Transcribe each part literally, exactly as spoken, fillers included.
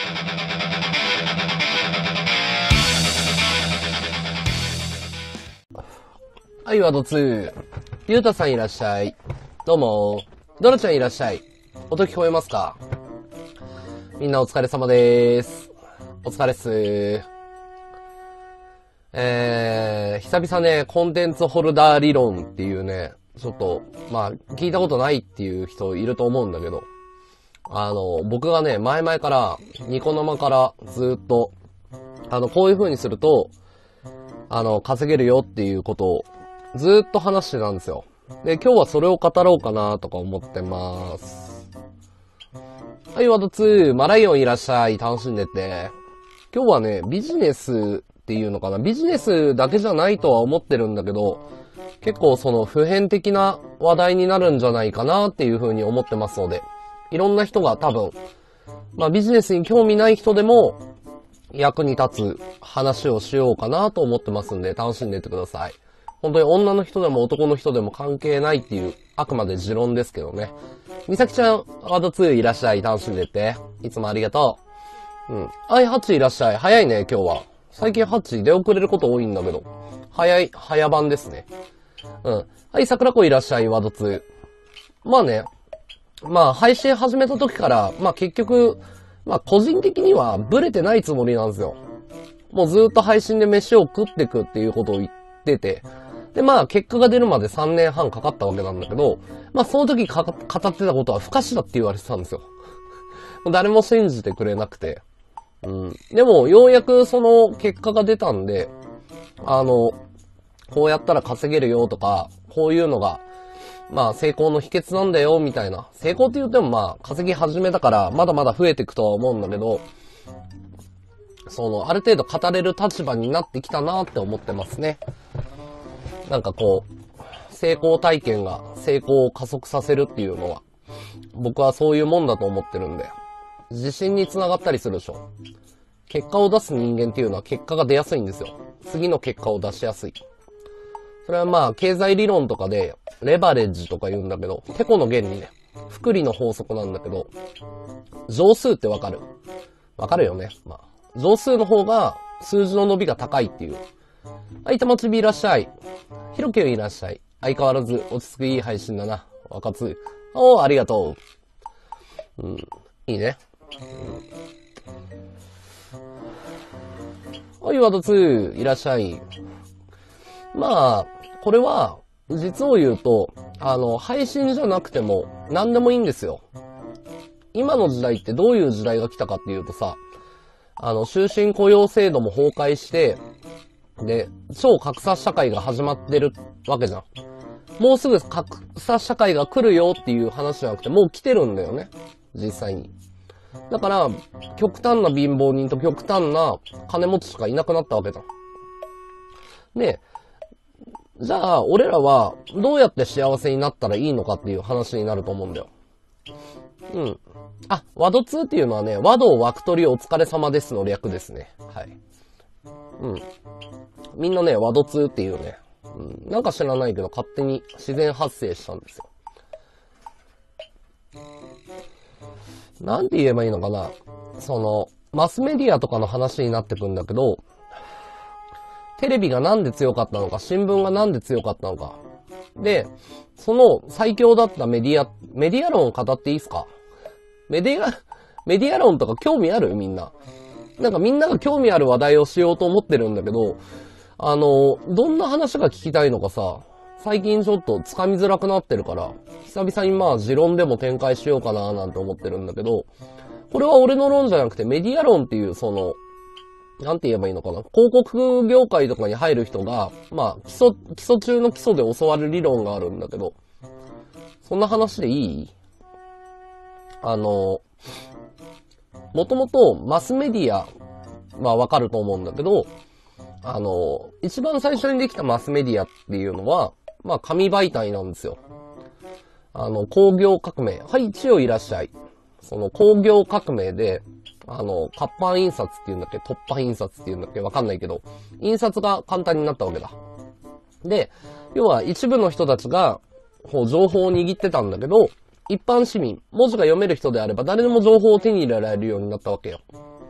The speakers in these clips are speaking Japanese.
はい、ワードツー。ゆうたさんいらっしゃい。どうも。ドラちゃんいらっしゃい。音聞こえますか？みんなお疲れ様でーす。お疲れっすー。えー、久々ね、コンテンツホルダー理論っていうね、ちょっと、まあ、聞いたことないっていう人いると思うんだけど、あの、僕がね、前々から、ニコ生からずっと、あの、こういう風にすると、あの、稼げるよっていうことを、ずっと話してたんですよ。で、今日はそれを語ろうかなとか思ってます。はい、ワードツー、マライオンいらっしゃい。楽しんでって。今日はね、ビジネスっていうのかな。ビジネスだけじゃないとは思ってるんだけど、結構その普遍的な話題になるんじゃないかなっていう風に思ってますので、いろんな人が多分、まあビジネスに興味ない人でも役に立つ話をしようかなと思ってますんで、楽しんでってください。本当に女の人でも男の人でも関係ないっていう、あくまで持論ですけどね。みさきちゃん、ワードツーいらっしゃい。楽しんでって。いつもありがとう。うん。はい、ハッチいらっしゃい。早いね、今日は。最近ハッチ出遅れること多いんだけど。早い、早番ですね。うん。はい、桜子いらっしゃい。ワードツー。まあね。まあ、配信始めた時から、まあ結局、まあ個人的にはブレてないつもりなんですよ。もうずっと配信で飯を食ってくっていうことを言ってて。で、まあ、結果が出るまでさんねんはんかかったわけなんだけど、まあ、その時か語ってたことは不可視だって言われてたんですよ。誰も信じてくれなくて。うん。でも、ようやくその結果が出たんで、あの、こうやったら稼げるよとか、こういうのが、まあ、成功の秘訣なんだよ、みたいな。成功って言ってもまあ、稼ぎ始めだから、まだまだ増えていくとは思うんだけど、その、ある程度語れる立場になってきたなって思ってますね。なんかこう、成功体験が成功を加速させるっていうのは、僕はそういうもんだと思ってるんで、自信につながったりするでしょ。結果を出す人間っていうのは結果が出やすいんですよ。次の結果を出しやすい。それはまあ、経済理論とかで、レバレッジとか言うんだけど、テコの原理ね。複利の法則なんだけど、乗数ってわかる？わかるよね。まあ、乗数の方が数字の伸びが高いっていう。はい、たまちびいらっしゃい。ひろきゅんいらっしゃい。相変わらず落ち着くいい配信だな。若つ。おー、ありがとう。うん、いいね。うん、はい、ワードツー、いらっしゃい。まあ、これは、実を言うと、あの、配信じゃなくても、何でもいいんですよ。今の時代ってどういう時代が来たかっていうとさ、あの、終身雇用制度も崩壊して、で、超格差社会が始まってるわけじゃん。もうすぐ格差社会が来るよっていう話じゃなくて、もう来てるんだよね。実際に。だから、極端な貧乏人と極端な金持ちしかいなくなったわけじゃん。で、じゃあ、俺らはどうやって幸せになったらいいのかっていう話になると思うんだよ。うん。あ、ワドツーっていうのはね、和道枠取りお疲れ様ですの略ですね。はい。うん。みんなね、ワドツーっていうね、うん、なんか知らないけど勝手に自然発生したんですよ。なんて言えばいいのかな。その、マスメディアとかの話になってくんだけど、テレビがなんで強かったのか、新聞がなんで強かったのか。で、その最強だったメディア、メディア論を語っていいっすか？メディア、メディア論とか興味ある？みんな。なんかみんなが興味ある話題をしようと思ってるんだけど、あの、どんな話が聞きたいのかさ、最近ちょっと掴みづらくなってるから、久々にまあ持論でも展開しようかななんて思ってるんだけど、これは俺の論じゃなくてメディア論っていうその、なんて言えばいいのかな。広告業界とかに入る人が、まあ基礎、基礎中の基礎で教わる理論があるんだけど、そんな話でいい？あの、もともとマスメディアはわかると思うんだけど、あの、一番最初にできたマスメディアっていうのは、まあ紙媒体なんですよ。あの、工業革命。はい、千代いらっしゃい。その工業革命で、あの、活版印刷っていうんだっけ、突破印刷っていうんだっけ、わかんないけど、印刷が簡単になったわけだ。で、要は一部の人たちが、こう、情報を握ってたんだけど、一般市民、文字が読める人であれば誰でも情報を手に入れられるようになったわけよ。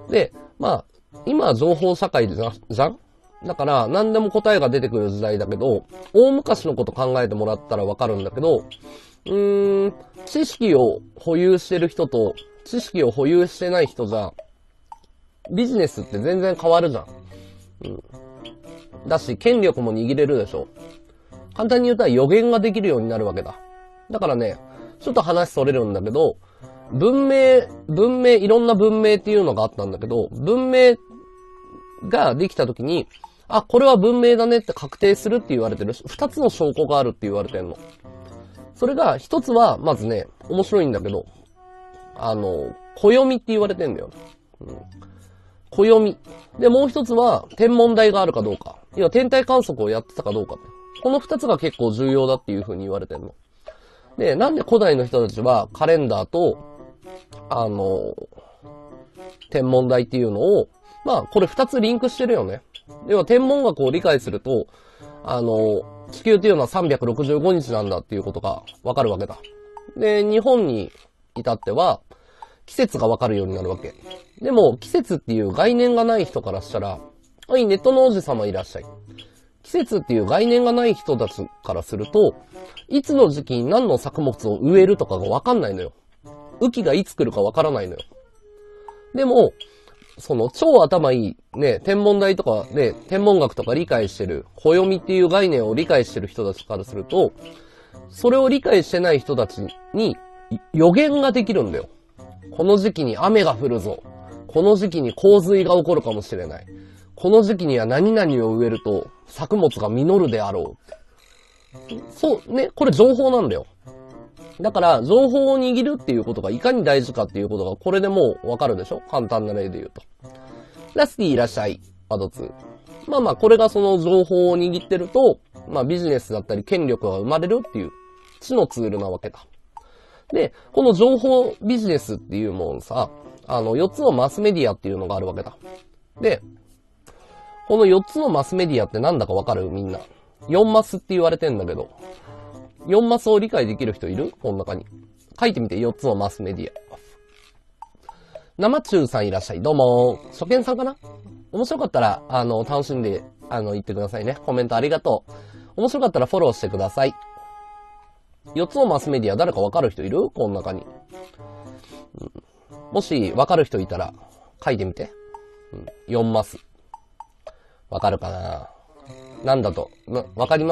で、まあ、今は情報社会じゃ、じゃんだから、何でも答えが出てくる時代だけど、大昔のこと考えてもらったらわかるんだけど、うーん、知識を保有してる人と、知識を保有してない人じゃ、ビジネスって全然変わるじゃん。うん。だし、権力も握れるでしょ。簡単に言ったら予言ができるようになるわけだ。だからね、ちょっと話それるんだけど、文明、文明、いろんな文明っていうのがあったんだけど、文明ができた時に、あ、これは文明だねって確定するって言われてる。二つの証拠があるって言われてんの。それが、一つは、まずね、面白いんだけど、あの、暦って言われてんだよ。うん、暦。で、もう一つは、天文台があるかどうか。いや、天体観測をやってたかどうか。この二つが結構重要だっていう風に言われてんの。で、なんで古代の人たちはカレンダーと、あの、天文台っていうのを、まあ、これ二つリンクしてるよね。要は天文学を理解すると、あの、地球っていうのはさんびゃくろくじゅうごにちなんだっていうことがわかるわけだ。で、日本に至っては、季節がわかるようになるわけ。でも、季節っていう概念がない人からしたら、はい、ネットの王子様いらっしゃい。季節っていう概念がない人たちからすると、いつの時期に何の作物を植えるとかがわかんないのよ。雨季がいつ来るかわからないのよ。でも、その超頭いい、ね、天文台とかね、天文学とか理解してる、暦っていう概念を理解してる人たちからすると、それを理解してない人たちに予言ができるんだよ。この時期に雨が降るぞ。この時期に洪水が起こるかもしれない。この時期には何々を植えると作物が実るであろう。そうね、これ情報なんだよ。だから、情報を握るっていうことがいかに大事かっていうことが、これでもうわかるでしょ？簡単な例で言うと。ラスティいらっしゃい。アドツー。まあまあ、これがその情報を握ってると、まあビジネスだったり権力が生まれるっていう、知のツールなわけだ。で、この情報ビジネスっていうものさ、あの、よっつのマスメディアっていうのがあるわけだ。で、このよっつのマスメディアってなんだかわかる？みんな。よんマスって言われてんだけど、よんマスを理解できる人いる？この中に。書いてみて、よっつのマスメディア。生中さんいらっしゃい。どうも。初見さんかな？面白かったら、あの、楽しんで、あの、言ってくださいね。コメントありがとう。面白かったらフォローしてください。よっつのマスメディア誰かわかる人いる？この中に。うん、もし、わかる人いたら、書いてみて。うん、よんマス。わかるかな？なんだと、な、わかります？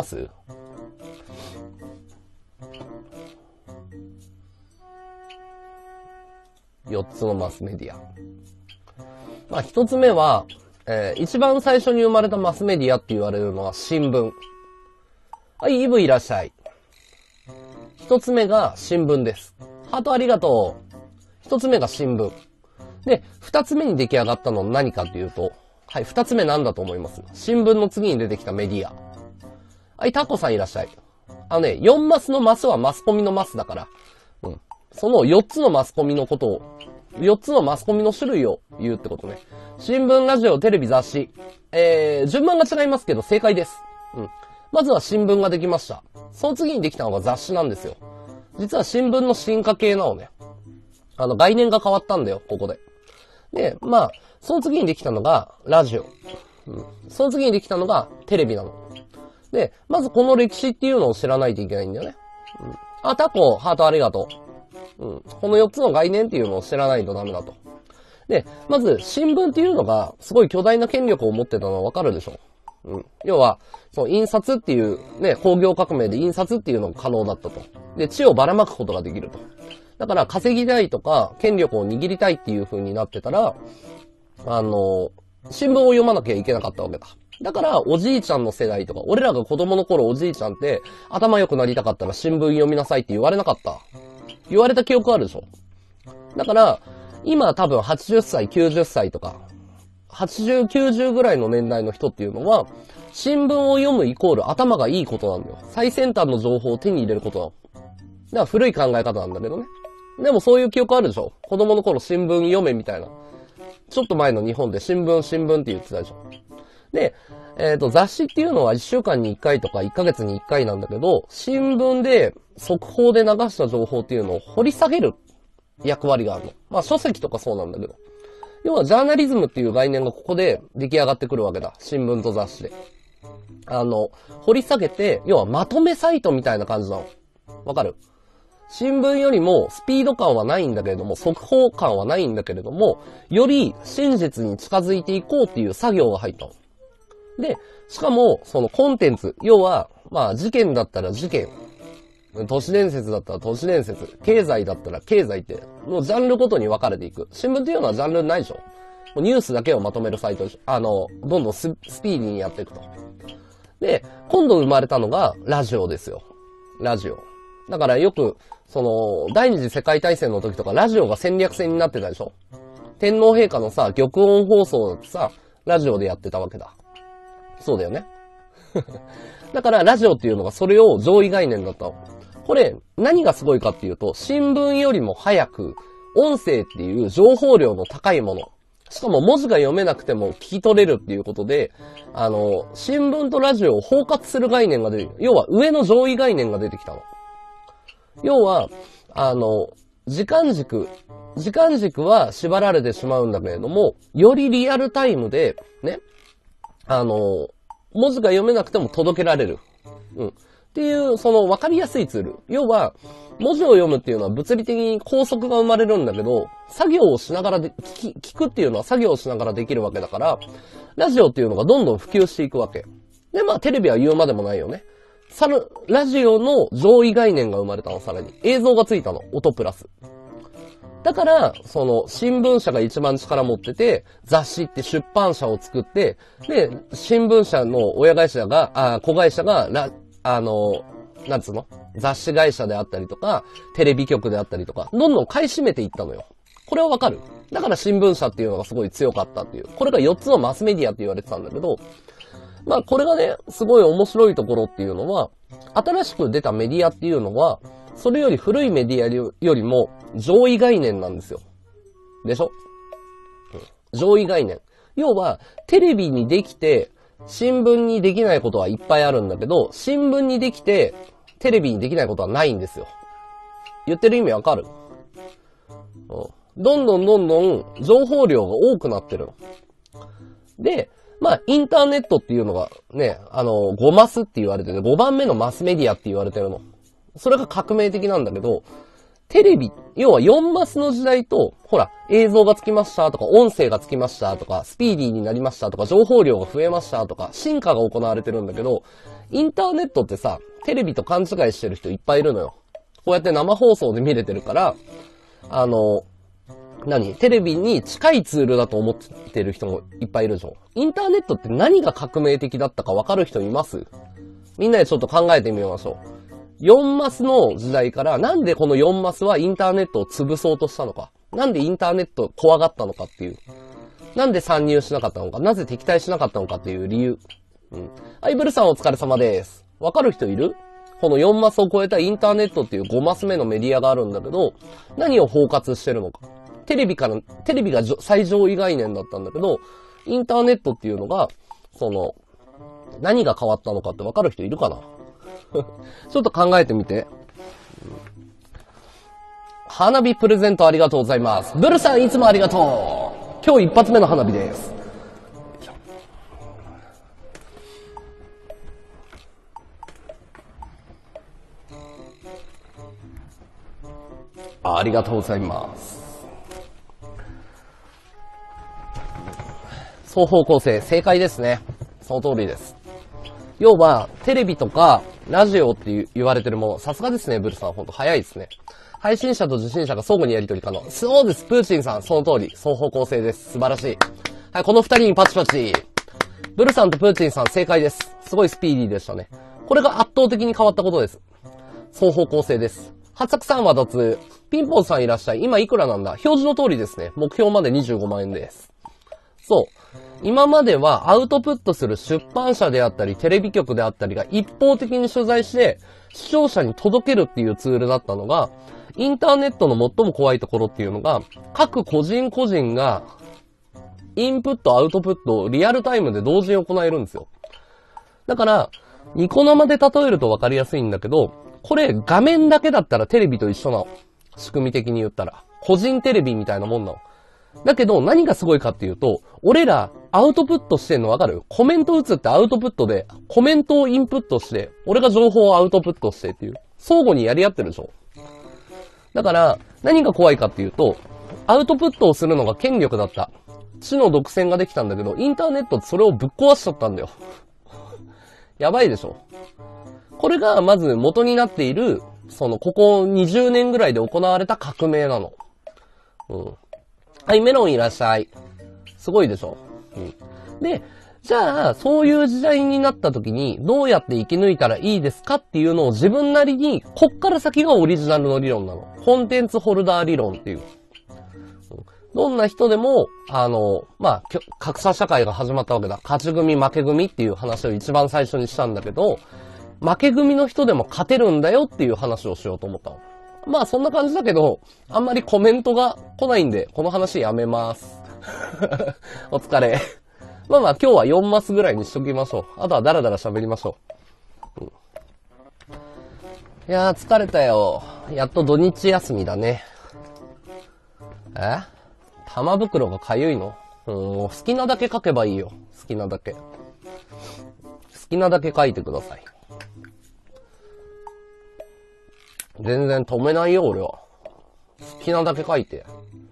よっつのマスメディア。まあ、一つ目は、えー、一番最初に生まれたマスメディアって言われるのは新聞。はい、イブいらっしゃい。一つ目が新聞です。ハートありがとう。一つ目が新聞。で、二つ目に出来上がったのは何かっていうと、はい、二つ目なんだと思います？新聞の次に出てきたメディア。はい、タコさんいらっしゃい。あのね、よんマスのマスはマスコミのマスだから、うん。そのよっつのマスコミのことを、よっつのマスコミの種類を言うってことね。新聞、ラジオ、テレビ、雑誌。えー、順番が違いますけど正解です。うん。まずは新聞ができました。その次にできたのが雑誌なんですよ。実は新聞の進化系なのね。あの、概念が変わったんだよ、ここで。で、まあ、その次にできたのがラジオ。うん。その次にできたのがテレビなの。で、まずこの歴史っていうのを知らないといけないんだよね。うん。あ、タコ、ハートありがとう。うん。このよっつの概念っていうのを知らないとダメだと。で、まず、新聞っていうのが、すごい巨大な権力を持ってたのはわかるでしょ？うん。要は、その印刷っていう、ね、工業革命で印刷っていうのが可能だったと。で、地をばらまくことができると。だから、稼ぎたいとか、権力を握りたいっていう風になってたら、あの、新聞を読まなきゃいけなかったわけだ。だから、おじいちゃんの世代とか、俺らが子供の頃おじいちゃんって、頭良くなりたかったら新聞読みなさいって言われなかった。言われた記憶あるでしょ？だから、今多分はちじゅっさい、きゅうじゅっさいとか、はちじゅう、きゅうじゅうぐらいの年代の人っていうのは、新聞を読むイコール頭がいいことなんだよ。最先端の情報を手に入れることなの。だから古い考え方なんだけどね。でもそういう記憶あるでしょ？子供の頃新聞読めみたいな。ちょっと前の日本で新聞新聞って言ってたでしょ？で、えっと、雑誌っていうのはいっしゅうかんにいっかいとかいっかげつにいっかいなんだけど、新聞で速報で流した情報っていうのを掘り下げる役割があるの。まあ書籍とかそうなんだけど。 要はジャーナリズムっていう概念がここで出来上がってくるわけだ。新聞と雑誌で。あの、掘り下げて、要はまとめサイトみたいな感じなの。わかる？新聞よりもスピード感はないんだけれども、速報感はないんだけれども、より真実に近づいていこうっていう作業が入ったの。で、しかも、そのコンテンツ、要は、まあ事件だったら事件、都市伝説だったら都市伝説、経済だったら経済って、もうジャンルごとに分かれていく。新聞っていうのはジャンルないでしょ？もうニュースだけをまとめるサイトでしょ？あの、どんどんス、スピーディーにやっていくと。で、今度生まれたのがラジオですよ。ラジオ。だからよく、その、第二次世界大戦の時とかラジオが戦略戦になってたでしょ？天皇陛下のさ、玉音放送だってさ、ラジオでやってたわけだ。そうだよね。だからラジオっていうのがそれを上位概念だったの。これ、何がすごいかっていうと、新聞よりも早く、音声っていう情報量の高いもの。しかも文字が読めなくても聞き取れるっていうことで、あの、新聞とラジオを包括する概念が出る。要は上の上位概念が出てきたの。要は、あの、時間軸。時間軸は縛られてしまうんだけれども、よりリアルタイムで、ね、あの、文字が読めなくても届けられる。うん。っていう、その分かりやすいツール。要は、文字を読むっていうのは物理的に拘束が生まれるんだけど、作業をしながらで、聞き、聞くっていうのは作業をしながらできるわけだから、ラジオっていうのがどんどん普及していくわけ。で、まあテレビは言うまでもないよね。さら、ラジオの上位概念が生まれたの、さらに。映像がついたの、音プラス。だから、その、新聞社が一番力持ってて、雑誌って出版社を作って、で、新聞社の親会社が、あ、子会社が、ラ、あの、なんつうの？雑誌会社であったりとか、テレビ局であったりとか、どんどん買い占めていったのよ。これはわかる？だから新聞社っていうのがすごい強かったっていう。これがよっつのマスメディアって言われてたんだけど、まあこれがね、すごい面白いところっていうのは、新しく出たメディアっていうのは、それより古いメディアよりも上位概念なんですよ。でしょ？うん、上位概念。要は、テレビにできて、新聞にできないことはいっぱいあるんだけど、新聞にできて、テレビにできないことはないんですよ。言ってる意味わかる？うん、どんどんどんどん情報量が多くなってるの。で、まあ、インターネットっていうのがね、あの、ごマスって言われてて、ごばんめのマスメディアって言われてるの。それが革命的なんだけど、テレビ、要はよんマスの時代と、ほら、映像がつきましたとか、音声がつきましたとか、スピーディーになりましたとか、情報量が増えましたとか、進化が行われてるんだけど、インターネットってさ、テレビと勘違いしてる人いっぱいいるのよ。こうやって生放送で見れてるから、あの、何？テレビに近いツールだと思ってる人もいっぱいいるでしょ。インターネットって何が革命的だったかわかる人います？みんなでちょっと考えてみましょう。よんマスの時代から、なんでこのよんマスはインターネットを潰そうとしたのか。なんでインターネット怖がったのかっていう。なんで参入しなかったのか。なぜ敵対しなかったのかっていう理由。うん。はい、ブルさんお疲れ様です。わかる人いる？このよんマスを超えたインターネットっていうごマス目のメディアがあるんだけど、何を包括してるのか。テレビから、テレビが最上位概念だったんだけど、インターネットっていうのが、その、何が変わったのかってわかる人いるかな？ちょっと考えてみて。花火プレゼントありがとうございます。ブルさんいつもありがとう。今日一発目の花火です。ありがとうございます。双方向性、正解ですね。その通りです。要は、テレビとか、ラジオって言われてるもの、さすがですね、ブルさん。ほんと早いですね。配信者と受信者が相互にやり取り可能。そうです、プーチンさん。その通り。双方向性です。素晴らしい。はい、この二人にパチパチ。ブルさんとプーチンさん、正解です。すごいスピーディーでしたね。これが圧倒的に変わったことです。双方向性です。はっさくさんは脱。ピンポンさんいらっしゃい。今いくらなんだ？表示の通りですね。目標までにじゅうごまんえんです。そう。今まではアウトプットする出版社であったりテレビ局であったりが一方的に取材して視聴者に届けるっていうツールだったのが、インターネットの最も怖いところっていうのが、各個人個人がインプットアウトプットをリアルタイムで同時に行えるんですよ。だから、ニコ生で例えると分かりやすいんだけど、これ画面だけだったらテレビと一緒なの。仕組み的に言ったら。個人テレビみたいなもんなの。 だけど何がすごいかっていうと、俺らアウトプットしてんのわかる？コメント打つってアウトプットで、コメントをインプットして、俺が情報をアウトプットしてっていう、相互にやり合ってるでしょ。だから、何が怖いかっていうと、アウトプットをするのが権力だった。知の独占ができたんだけど、インターネットってそれをぶっ壊しちゃったんだよ。やばいでしょ。これがまず元になっている、その、ここにじゅうねんぐらいで行われた革命なの。うん。はい、メロンいらっしゃい。すごいでしょ。うん。で、じゃあ、そういう時代になった時に、どうやって生き抜いたらいいですかっていうのを自分なりに、こっから先がオリジナルの理論なの。コンテンツホルダー理論っていう。どんな人でも、あの、まあ、格差社会が始まったわけだ。勝ち組負け組っていう話を一番最初にしたんだけど、負け組の人でも勝てるんだよっていう話をしようと思ったの。まあそんな感じだけど、あんまりコメントが来ないんで、この話やめます。お疲れ。まあまあ今日はよんマスぐらいにしときましょう。あとはダラダラ喋りましょう。うん、いやー疲れたよ。やっと土日休みだね。え？玉袋がかゆいの？うん、もう好きなだけ書けばいいよ。好きなだけ。好きなだけ書いてください。全然止めないよ、俺は。好きなだけ書いて。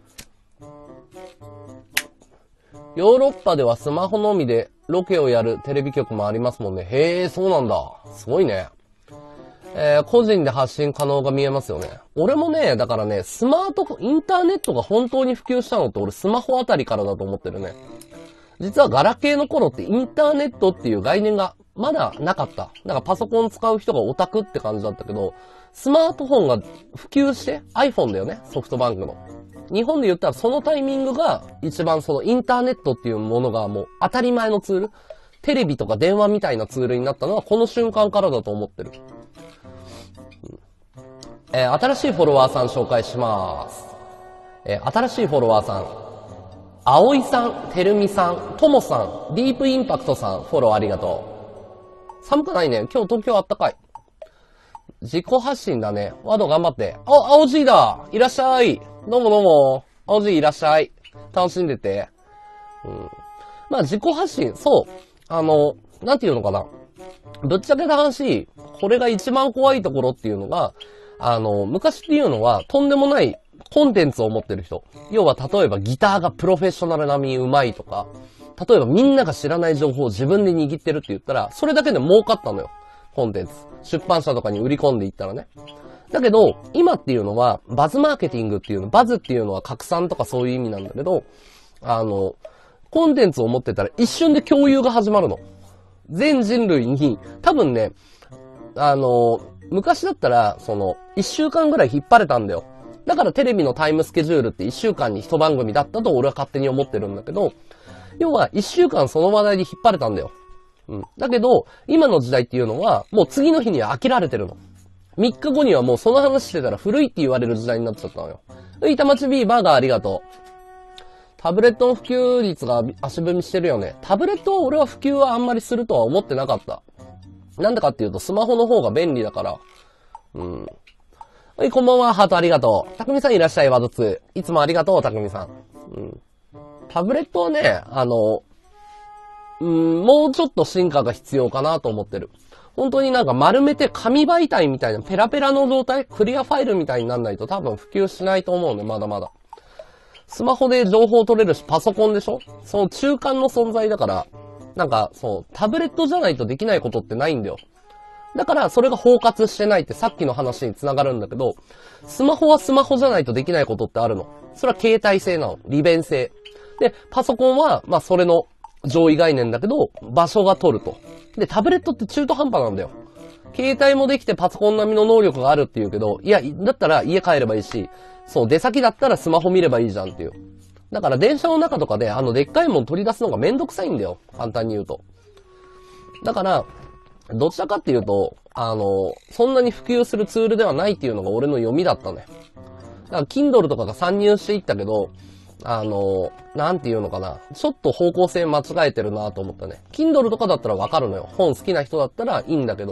ヨーロッパではスマホのみでロケをやるテレビ局もありますもんね。へえ、そうなんだ。すごいね。えー、個人で発信可能が見えますよね。俺もね、だからね、スマート、インターネットが本当に普及したのって俺スマホあたりからだと思ってるね。実はガラケーの頃ってインターネットっていう概念がまだなかった。なんかパソコン使う人がオタクって感じだったけど、スマートフォンが普及して iPhone だよね、ソフトバンクの。日本で言ったらそのタイミングが一番そのインターネットっていうものがもう当たり前のツール、テレビとか電話みたいなツールになったのはこの瞬間からだと思ってる。うんえー、新しいフォロワーさん紹介します。えー、新しいフォロワーさん。葵さん、てるみさん、ともさん、ディープインパクトさん、フォローありがとう。寒くないね。今日東京あったかい。自己発信だね。ワード頑張って。あ、青Gだ。いらっしゃい。どうもどうも。青Gいらっしゃい。楽しんでて。うん。まあ自己発信、そう。あの、なんていうのかな。ぶっちゃけた話、これが一番怖いところっていうのが、あの、昔っていうのはとんでもないコンテンツを持ってる人。要は例えばギターがプロフェッショナル並み上手いとか、例えばみんなが知らない情報を自分で握ってるって言ったら、それだけで儲かったのよ。コンテンツ。出版社とかに売り込んでいったらね。だけど、今っていうのは、バズマーケティングっていうの、バズっていうのは拡散とかそういう意味なんだけど、あの、コンテンツを持ってたら一瞬で共有が始まるの。全人類に、多分ね、あの、昔だったら、その、一週間ぐらい引っ張れたんだよ。だからテレビのタイムスケジュールって一週間に一番組だったと俺は勝手に思ってるんだけど、要は一週間その話題で引っ張れたんだよ。うん。だけど、今の時代っていうのは、もう次の日には飽きられてるの。みっかごにはもうその話してたら古いって言われる時代になっちゃったのよ。板町ビーバーがありがとう。タブレットの普及率が足踏みしてるよね。タブレットは俺は普及はあんまりするとは思ってなかった。なんでかっていうとスマホの方が便利だから。うん。はい、こんばんは、ハートありがとう。たくみさんいらっしゃい、ワードツー。いつもありがとう、たくみさん。うん。タブレットはね、あの、うん、もうちょっと進化が必要かなと思ってる。本当になんか丸めて紙媒体みたいなペラペラの状態、クリアファイルみたいにならないと多分普及しないと思うね、まだまだ。スマホで情報取れるし、パソコンでしょ？その中間の存在だから、なんかそう、タブレットじゃないとできないことってないんだよ。だから、それが包括してないってさっきの話に繋がるんだけど、スマホはスマホじゃないとできないことってあるの。それは携帯性なの。利便性。で、パソコンは、まあ、それの上位概念だけど、場所が取ると。で、タブレットって中途半端なんだよ。携帯もできてパソコン並みの能力があるっていうけど、いや、だったら家帰ればいいし、そう、出先だったらスマホ見ればいいじゃんっていう。だから電車の中とかで、あの、でっかいもん取り出すのがめんどくさいんだよ。簡単に言うと。だから、どちらかっていうと、あの、そんなに普及するツールではないっていうのが俺の読みだったね。だから、Kindle とかが参入していったけど、あの、なんていうのかな。ちょっと方向性間違えてるなと思ったね。Kindle とかだったらわかるのよ。本好きな人だったらいいんだけど、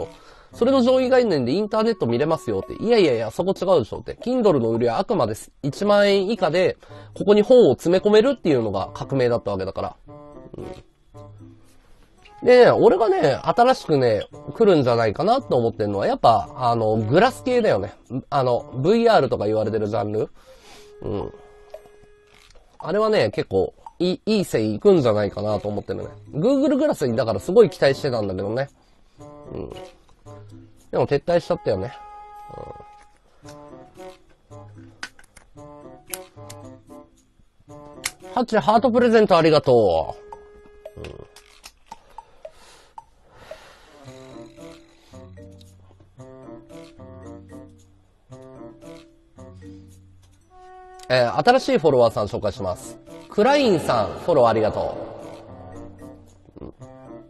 それの上位概念でインターネット見れますよって。いやいやいや、そこ違うでしょって。Kindle の売りはあくまでいちまんえん以下で、ここに本を詰め込めるっていうのが革命だったわけだから。うんで、ね、俺がね、新しくね、来るんじゃないかなって思ってるのは、やっぱ、あの、グラス系だよね。あの、ブイアール とか言われてるジャンル。うん。あれはね、結構、いい、いい線いくんじゃないかなと思ってるね。Google グラスにだからすごい期待してたんだけどね。うん。でも撤退しちゃったよね。うん。ハッチ、ハートプレゼントありがとう。うん。えー、新しいフォロワーさん紹介します。クラインさん、フォローありがとう。うん、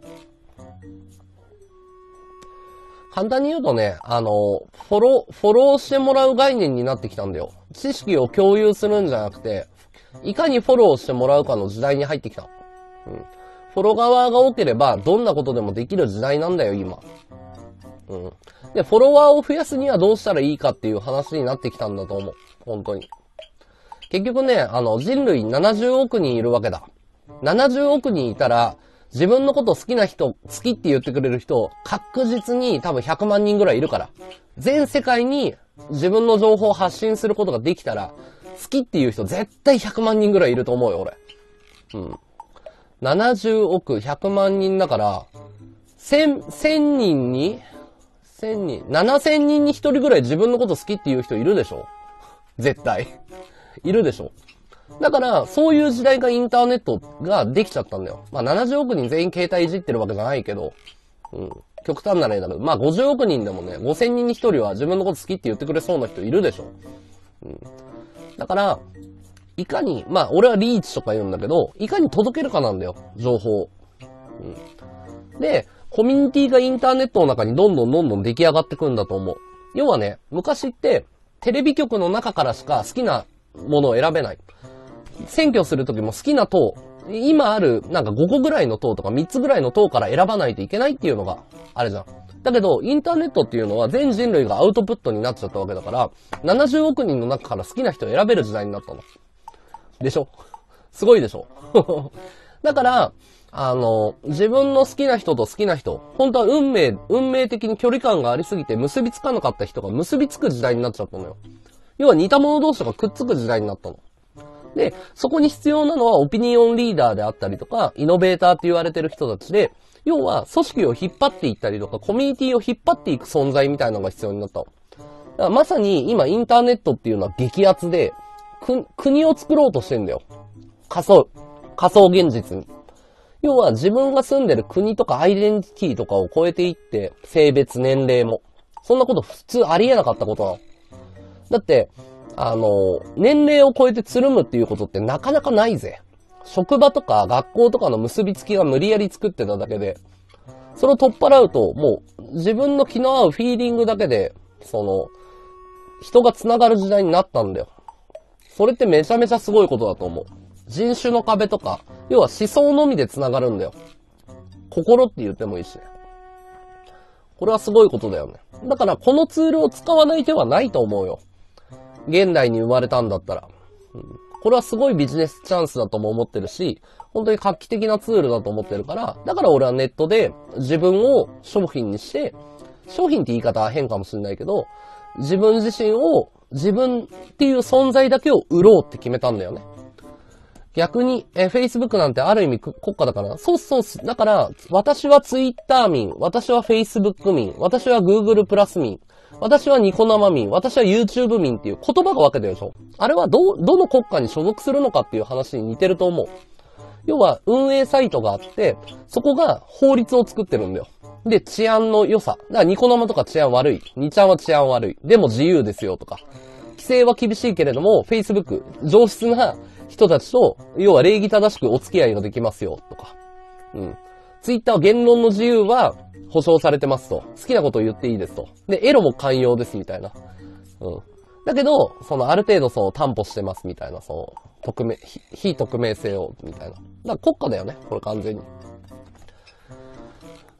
簡単に言うとね、あの、フォロー、フォローしてもらう概念になってきたんだよ。知識を共有するんじゃなくて、いかにフォローしてもらうかの時代に入ってきた。うん、フォロワーが多ければ、どんなことでもできる時代なんだよ、今。うん。で、フォロワーを増やすにはどうしたらいいかっていう話になってきたんだと思う。本当に。結局ね、あの、人類ななじゅうおくにんいるわけだ。ななじゅうおくにんいたら、自分のこと好きな人、好きって言ってくれる人、確実に多分ひゃくまんにんぐらいいるから。全世界に自分の情報を発信することができたら、好きっていう人絶対ひゃくまんにんぐらいいると思うよ、俺。うん。ななじゅうおく、ひゃくまんにんだから、千、千人に、千人、ななせんにんにひとりぐらい自分のこと好きっていう人いるでしょ？絶対。いるでしょ。だから、そういう時代がインターネットができちゃったんだよ。まあ、ななじゅうおくにん全員携帯いじってるわけじゃないけど、うん。極端な例だけど、まあ、ごじゅうおくにんでもね、ごせんにんにひとりは自分のこと好きって言ってくれそうな人いるでしょ。うん。だから、いかに、まあ、俺はリーチとか言うんだけど、いかに届けるかなんだよ、情報。うん。で、コミュニティがインターネットの中にどんどんどんどん出来上がってくんだと思う。要はね、昔って、テレビ局の中からしか好きなものを選べない。選挙するときも好きな党、今あるなんかごこぐらいの党とかみっつぐらいの党から選ばないといけないっていうのがあるじゃん。だけど、インターネットっていうのは全人類がアウトプットになっちゃったわけだから、ななじゅうおくにんの中から好きな人を選べる時代になったの。でしょ？すごいでしょ？だから、あの、自分の好きな人と好きな人、本当は運命、運命的に距離感がありすぎて結びつかなかった人が結びつく時代になっちゃったのよ。要は似た者同士がくっつく時代になったの。で、そこに必要なのはオピニオンリーダーであったりとか、イノベーターって言われてる人たちで、要は組織を引っ張っていったりとか、コミュニティを引っ張っていく存在みたいなのが必要になったの。だからまさに今インターネットっていうのは激アツで、く、国を作ろうとしてんだよ。仮想、仮想現実に。要は自分が住んでる国とかアイデンティティとかを超えていって、性別、年齢も。そんなこと普通ありえなかったことなの。だって、あの、年齢を超えてつるむっていうことってなかなかないぜ。職場とか学校とかの結びつきが無理やり作ってただけで、それを取っ払うと、もう自分の気の合うフィーリングだけで、その、人が繋がる時代になったんだよ。それってめちゃめちゃすごいことだと思う。人種の壁とか、要は思想のみで繋がるんだよ。心って言ってもいいしね。これはすごいことだよね。だからこのツールを使わない手はないと思うよ。現代に生まれたんだったら、うん。これはすごいビジネスチャンスだとも思ってるし、本当に画期的なツールだと思ってるから、だから俺はネットで自分を商品にして、商品って言い方は変かもしれないけど、自分自身を、自分っていう存在だけを売ろうって決めたんだよね。逆に、え、Facebook なんてある意味国家だから、そうそう、だから、私は Twitter 民、私は Facebook 民、私は Google プラス民、私はニコ生民、私は YouTube 民っていう言葉がわけでしょ。あれはど、どの国家に所属するのかっていう話に似てると思う。要は、運営サイトがあって、そこが法律を作ってるんだよ。で、治安の良さ。だからニコ生とか治安悪い。にちゃんは治安悪い。でも自由ですよとか。規制は厳しいけれども、Facebook、上質な人たちと、要は礼儀正しくお付き合いができますよとか。うん。Twitter は言論の自由は保障されてますと。好きなことを言っていいですと。で、エロも寛容ですみたいな。うん。だけど、そのある程度その担保してますみたいな、その、匿名、非匿名性を、みたいな。だから国家だよね、これ完全に。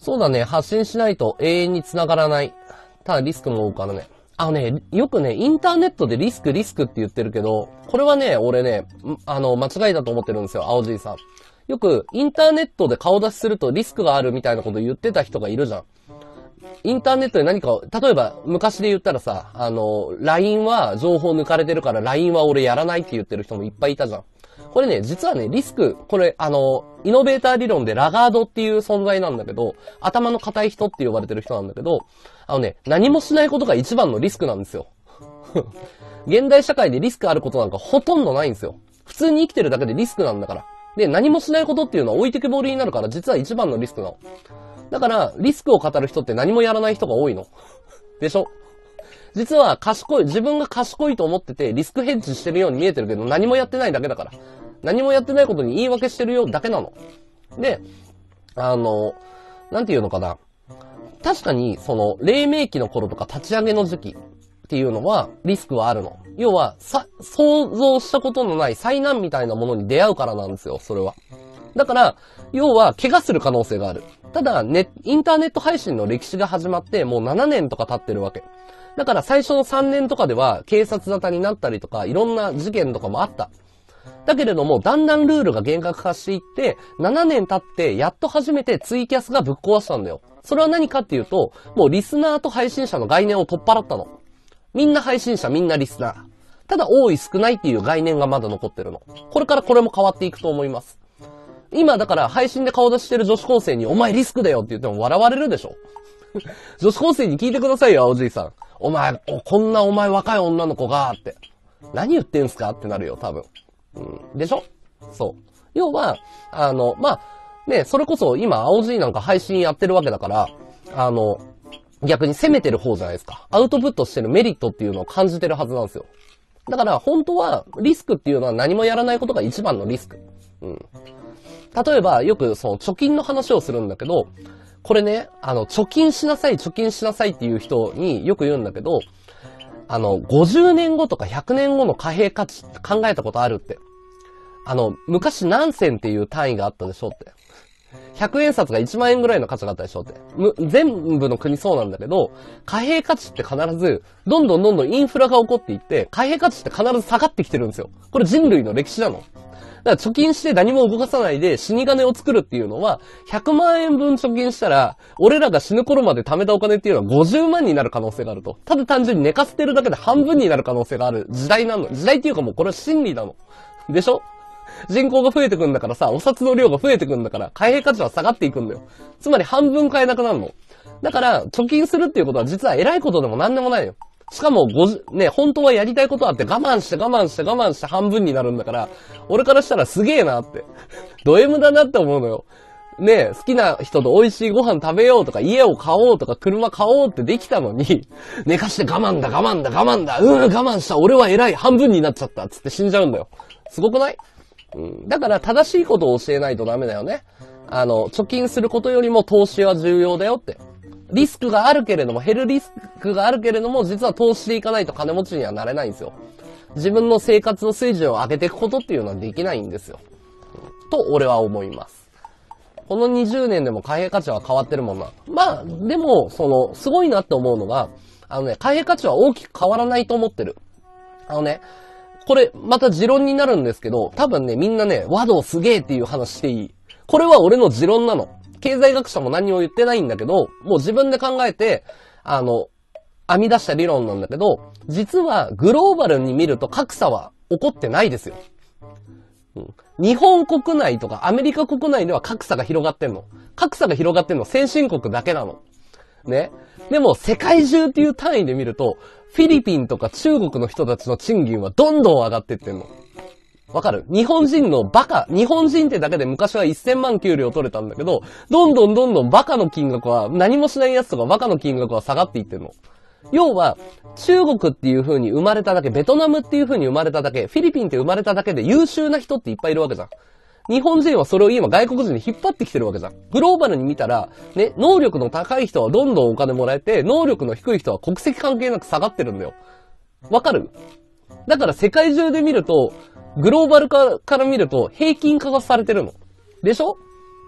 そうだね、発信しないと永遠に繋がらない。ただリスクも多いからね。あのね、よくね、インターネットでリスクリスクって言ってるけど、これはね、俺ね、あの、間違いだと思ってるんですよ、青じいさん。よく、インターネットで顔出しするとリスクがあるみたいなこと言ってた人がいるじゃん。インターネットで何かを、例えば、昔で言ったらさ、あの、ライン は情報抜かれてるから ライン は俺やらないって言ってる人もいっぱいいたじゃん。これね、実はね、リスク、これ、あの、イノベーター理論でラガードっていう存在なんだけど、頭の固い人って呼ばれてる人なんだけど、あのね、何もしないことが一番のリスクなんですよ。現代社会でリスクあることなんかほとんどないんですよ。普通に生きてるだけでリスクなんだから。で、何もしないことっていうのは置いてけぼりになるから、実は一番のリスクなの。だから、リスクを語る人って何もやらない人が多いの。でしょ？実は賢い、自分が賢いと思っててリスクヘッジしてるように見えてるけど何もやってないだけだから。何もやってないことに言い訳してるよだけなの。で、あの、なんていうのかな。確かに、その、黎明期の頃とか立ち上げの時期っていうのはリスクはあるの。要は、さ、想像したことのない災難みたいなものに出会うからなんですよ、それは。だから、要は、怪我する可能性がある。ただ、ね、インターネット配信の歴史が始まってもうななねんとか経ってるわけ。だから最初のさんねんとかでは警察沙汰になったりとかいろんな事件とかもあった。だけれどもだんだんルールが厳格化していってななねん経ってやっと初めてツイキャスがぶっ壊したんだよ。それは何かっていうともうリスナーと配信者の概念を取っ払ったの。みんな配信者みんなリスナー。ただ多い少ないっていう概念がまだ残ってるの。これからこれも変わっていくと思います。今だから配信で顔出してる女子高生にお前リスクだよって言っても笑われるでしょ。女子高生に聞いてくださいよ、青じいさん。お前、お、こんなお前若い女の子が、って。何言ってんすかってなるよ、多分。うん。でしょ？そう。要は、あの、まあ、ね、それこそ今、青じいなんか配信やってるわけだから、あの、逆に攻めてる方じゃないですか。アウトプットしてるメリットっていうのを感じてるはずなんですよ。だから、本当は、リスクっていうのは何もやらないことが一番のリスク。うん。例えば、よくその貯金の話をするんだけど、これね、あの、貯金しなさい、貯金しなさいっていう人によく言うんだけど、あの、ごじゅうねんごとかひゃくねんごの貨幣価値考えたことあるって。あの、昔何銭っていう単位があったでしょって。ひゃくえん札がいちまんえんぐらいの価値があったでしょって。む、全部の国そうなんだけど、貨幣価値って必ず、どんどんどんどんインフラが起こっていって、貨幣価値って必ず下がってきてるんですよ。これ人類の歴史なの。だから貯金して何も動かさないで死に金を作るっていうのは、ひゃくまんえんぶん貯金したら、俺らが死ぬ頃まで貯めたお金っていうのはごじゅうまんになる可能性があると。ただ単純に寝かせてるだけで半分になる可能性がある時代なの。時代っていうかもうこれは真理なの。でしょ？人口が増えてくんだからさ、お札の量が増えてくんだから、貨幣価値は下がっていくんだよ。つまり半分買えなくなるの。だから、貯金するっていうことは実は偉いことでもなんでもないよ。しかも、ごじ、ね、本当はやりたいことあって我慢して我慢して我慢して半分になるんだから、俺からしたらすげえなって。ド M だなって思うのよ。ね、好きな人と美味しいご飯食べようとか、家を買おうとか、車買おうってできたのに、寝かして我慢だ我慢だ我慢だ、うー我慢した、俺は偉い、半分になっちゃった、つって死んじゃうんだよ。すごくない？うん、だから正しいことを教えないとダメだよね。あの、貯金することよりも投資は重要だよって。リスクがあるけれども、減るリスクがあるけれども、実は投資でいかないと金持ちにはなれないんですよ。自分の生活の水準を上げていくことっていうのはできないんですよ。と、俺は思います。このにじゅうねんでも貨幣価値は変わってるもんな。まあ、でも、その、すごいなって思うのが、あのね、貨幣価値は大きく変わらないと思ってる。あのね、これ、また持論になるんですけど、多分ね、みんなね、和道すげえっていう話していい。これは俺の持論なの。経済学者も何も言ってないんだけど、もう自分で考えて、あの、編み出した理論なんだけど、実はグローバルに見ると格差は起こってないですよ。うん、日本国内とかアメリカ国内では格差が広がってんの。格差が広がってんの先進国だけなの。ね。でも世界中っていう単位で見ると、フィリピンとか中国の人たちの賃金はどんどん上がってってんの。わかる？日本人のバカ、日本人ってだけで昔はせんまん給料取れたんだけど、どんどんどんどんバカの金額は、何もしないやつとかバカの金額は下がっていってんの。要は、中国っていう風に生まれただけ、ベトナムっていう風に生まれただけ、フィリピンって生まれただけで優秀な人っていっぱいいるわけじゃん。日本人はそれを今外国人に引っ張ってきてるわけじゃん。グローバルに見たら、ね、能力の高い人はどんどんお金もらえて、能力の低い人は国籍関係なく下がってるんだよ。わかる？だから世界中で見ると、グローバル化から見ると平均化がされてるの。でしょ？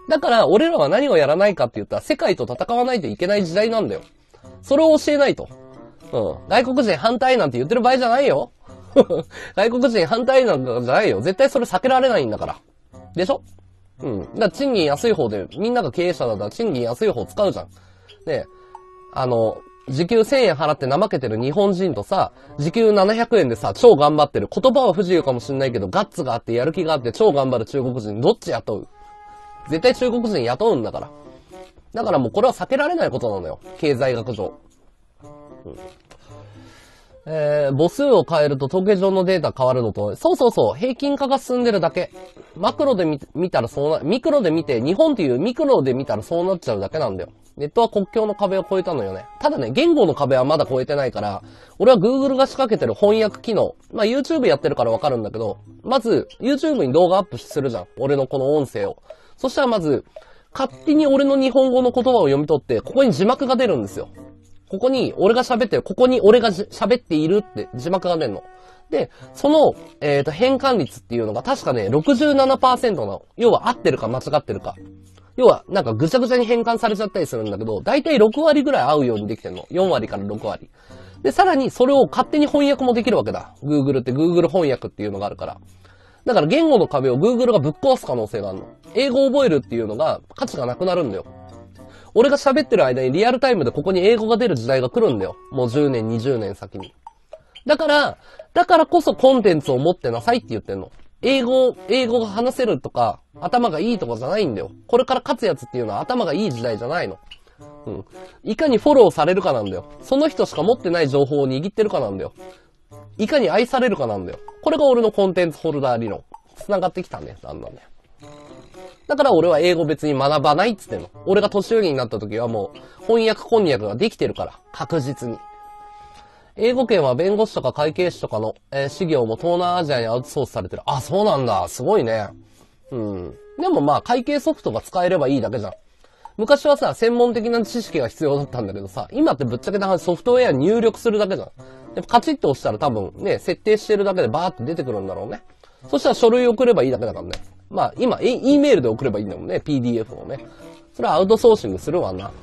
だから、俺らは何をやらないかって言ったら、世界と戦わないといけない時代なんだよ。それを教えないと。うん。外国人反対なんて言ってる場合じゃないよ。外国人反対なんかじゃないよ。絶対それ避けられないんだから。でしょ？うん。だから賃金安い方で、みんなが経営者だったら賃金安い方使うじゃん。で、あの、時給せんえん払って怠けてる日本人とさ、時給ななひゃくえんでさ、超頑張ってる。言葉は不自由かもしんないけど、ガッツがあってやる気があって超頑張る中国人、どっち雇う？絶対中国人雇うんだから。だからもうこれは避けられないことなのよ。経済学上。うんえー、母数を変えると統計上のデータ変わるのと、そうそうそう、平均化が進んでるだけ。マクロで見、見たらそうな、ミクロで見て、日本っていうミクロで見たらそうなっちゃうだけなんだよ。ネットは国境の壁を越えたのよね。ただね、言語の壁はまだ越えてないから、俺は Google が仕掛けてる翻訳機能。まあ YouTube やってるからわかるんだけど、まず YouTube に動画アップするじゃん。俺のこの音声を。そしたらまず、勝手に俺の日本語の言葉を読み取って、ここに字幕が出るんですよ。ここに俺が喋ってる、ここに俺が喋っているって字幕が出るの。で、その、えっと、変換率っていうのが確かね、ろくじゅうななパーセントなの。要は合ってるか間違ってるか。要は、なんかぐちゃぐちゃに変換されちゃったりするんだけど、だいたいろく割ぐらい合うようにできてるの。よん割からろく割。で、さらにそれを勝手に翻訳もできるわけだ。Google って Google 翻訳っていうのがあるから。だから言語の壁を Google がぶっ壊す可能性があるの。英語を覚えるっていうのが価値がなくなるんだよ。俺が喋ってる間にリアルタイムでここに英語が出る時代が来るんだよ。もうじゅうねん、にじゅうねん先に。だから、だからこそコンテンツを持ってなさいって言ってんの。英語、英語が話せるとか、頭がいいとかじゃないんだよ。これから勝つやつっていうのは頭がいい時代じゃないの。うん。いかにフォローされるかなんだよ。その人しか持ってない情報を握ってるかなんだよ。いかに愛されるかなんだよ。これが俺のコンテンツホルダー理論。繋がってきたね。だんだんね。だから俺は英語別に学ばないっつってんの。俺が年寄りになった時はもう翻訳こんにゃくができてるから。確実に。英語圏は弁護士とか会計士とかの、えー、事業も東南アジアにアウトソースされてる。あ、そうなんだ。すごいね。うん。でもまあ会計ソフトが使えればいいだけじゃん。昔はさ、専門的な知識が必要だったんだけどさ、今ってぶっちゃけた話ソフトウェア入力するだけじゃん。でカチッと押したら多分ね、設定してるだけでバーって出てくるんだろうね。そしたら書類送ればいいだけだからね。まあ今、E メールで送ればいいんだもんね。ピーディーエフ をね。それはアウトソーシングするわな。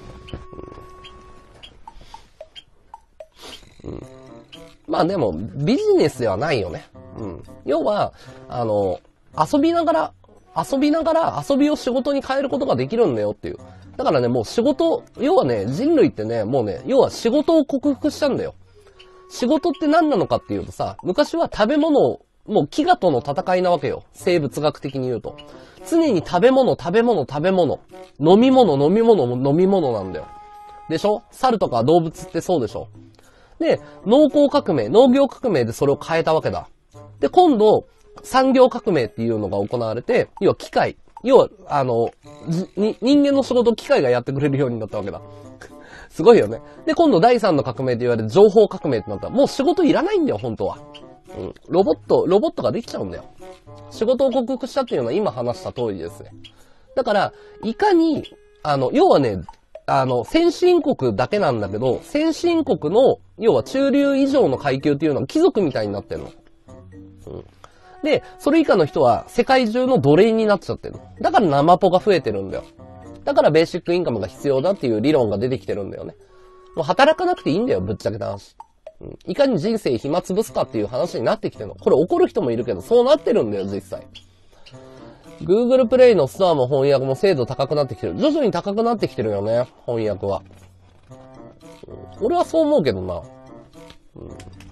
うん。うん、まあでも、ビジネスではないよね。うん。要は、あの、遊びながら、遊びながら遊びを仕事に変えることができるんだよっていう。だからね、もう仕事、要はね、人類ってね、もうね、要は仕事を克服したんだよ。仕事って何なのかっていうとさ、昔は食べ物を、もう飢餓との戦いなわけよ。生物学的に言うと。常に食べ物、食べ物、食べ物。飲み物、飲み物、飲み物なんだよ。でしょ？猿とか動物ってそうでしょ？で、農耕革命、農業革命でそれを変えたわけだ。で、今度、産業革命っていうのが行われて、要は機械。要は、あの、に人間の仕事を機械がやってくれるようになったわけだ。すごいよね。で、今度第三の革命って言われる情報革命ってなったら、もう仕事いらないんだよ、本当は。うん。ロボット、ロボットができちゃうんだよ。仕事を克服したっていうのは今話した通りですね。だから、いかに、あの、要はね、あの、先進国だけなんだけど、先進国の、要は中流以上の階級っていうのは貴族みたいになってるの。うん。で、それ以下の人は世界中の奴隷になっちゃってるの。だから生ポが増えてるんだよ。だからベーシックインカムが必要だっていう理論が出てきてるんだよね。もう働かなくていいんだよ、ぶっちゃけた話。うん、いかに人生暇つぶすかっていう話になってきてるの。これ怒る人もいるけど、そうなってるんだよ、実際。Google プレイのストアも翻訳も精度高くなってきてる。徐々に高くなってきてるよね、翻訳は。うん、俺はそう思うけどな。うん、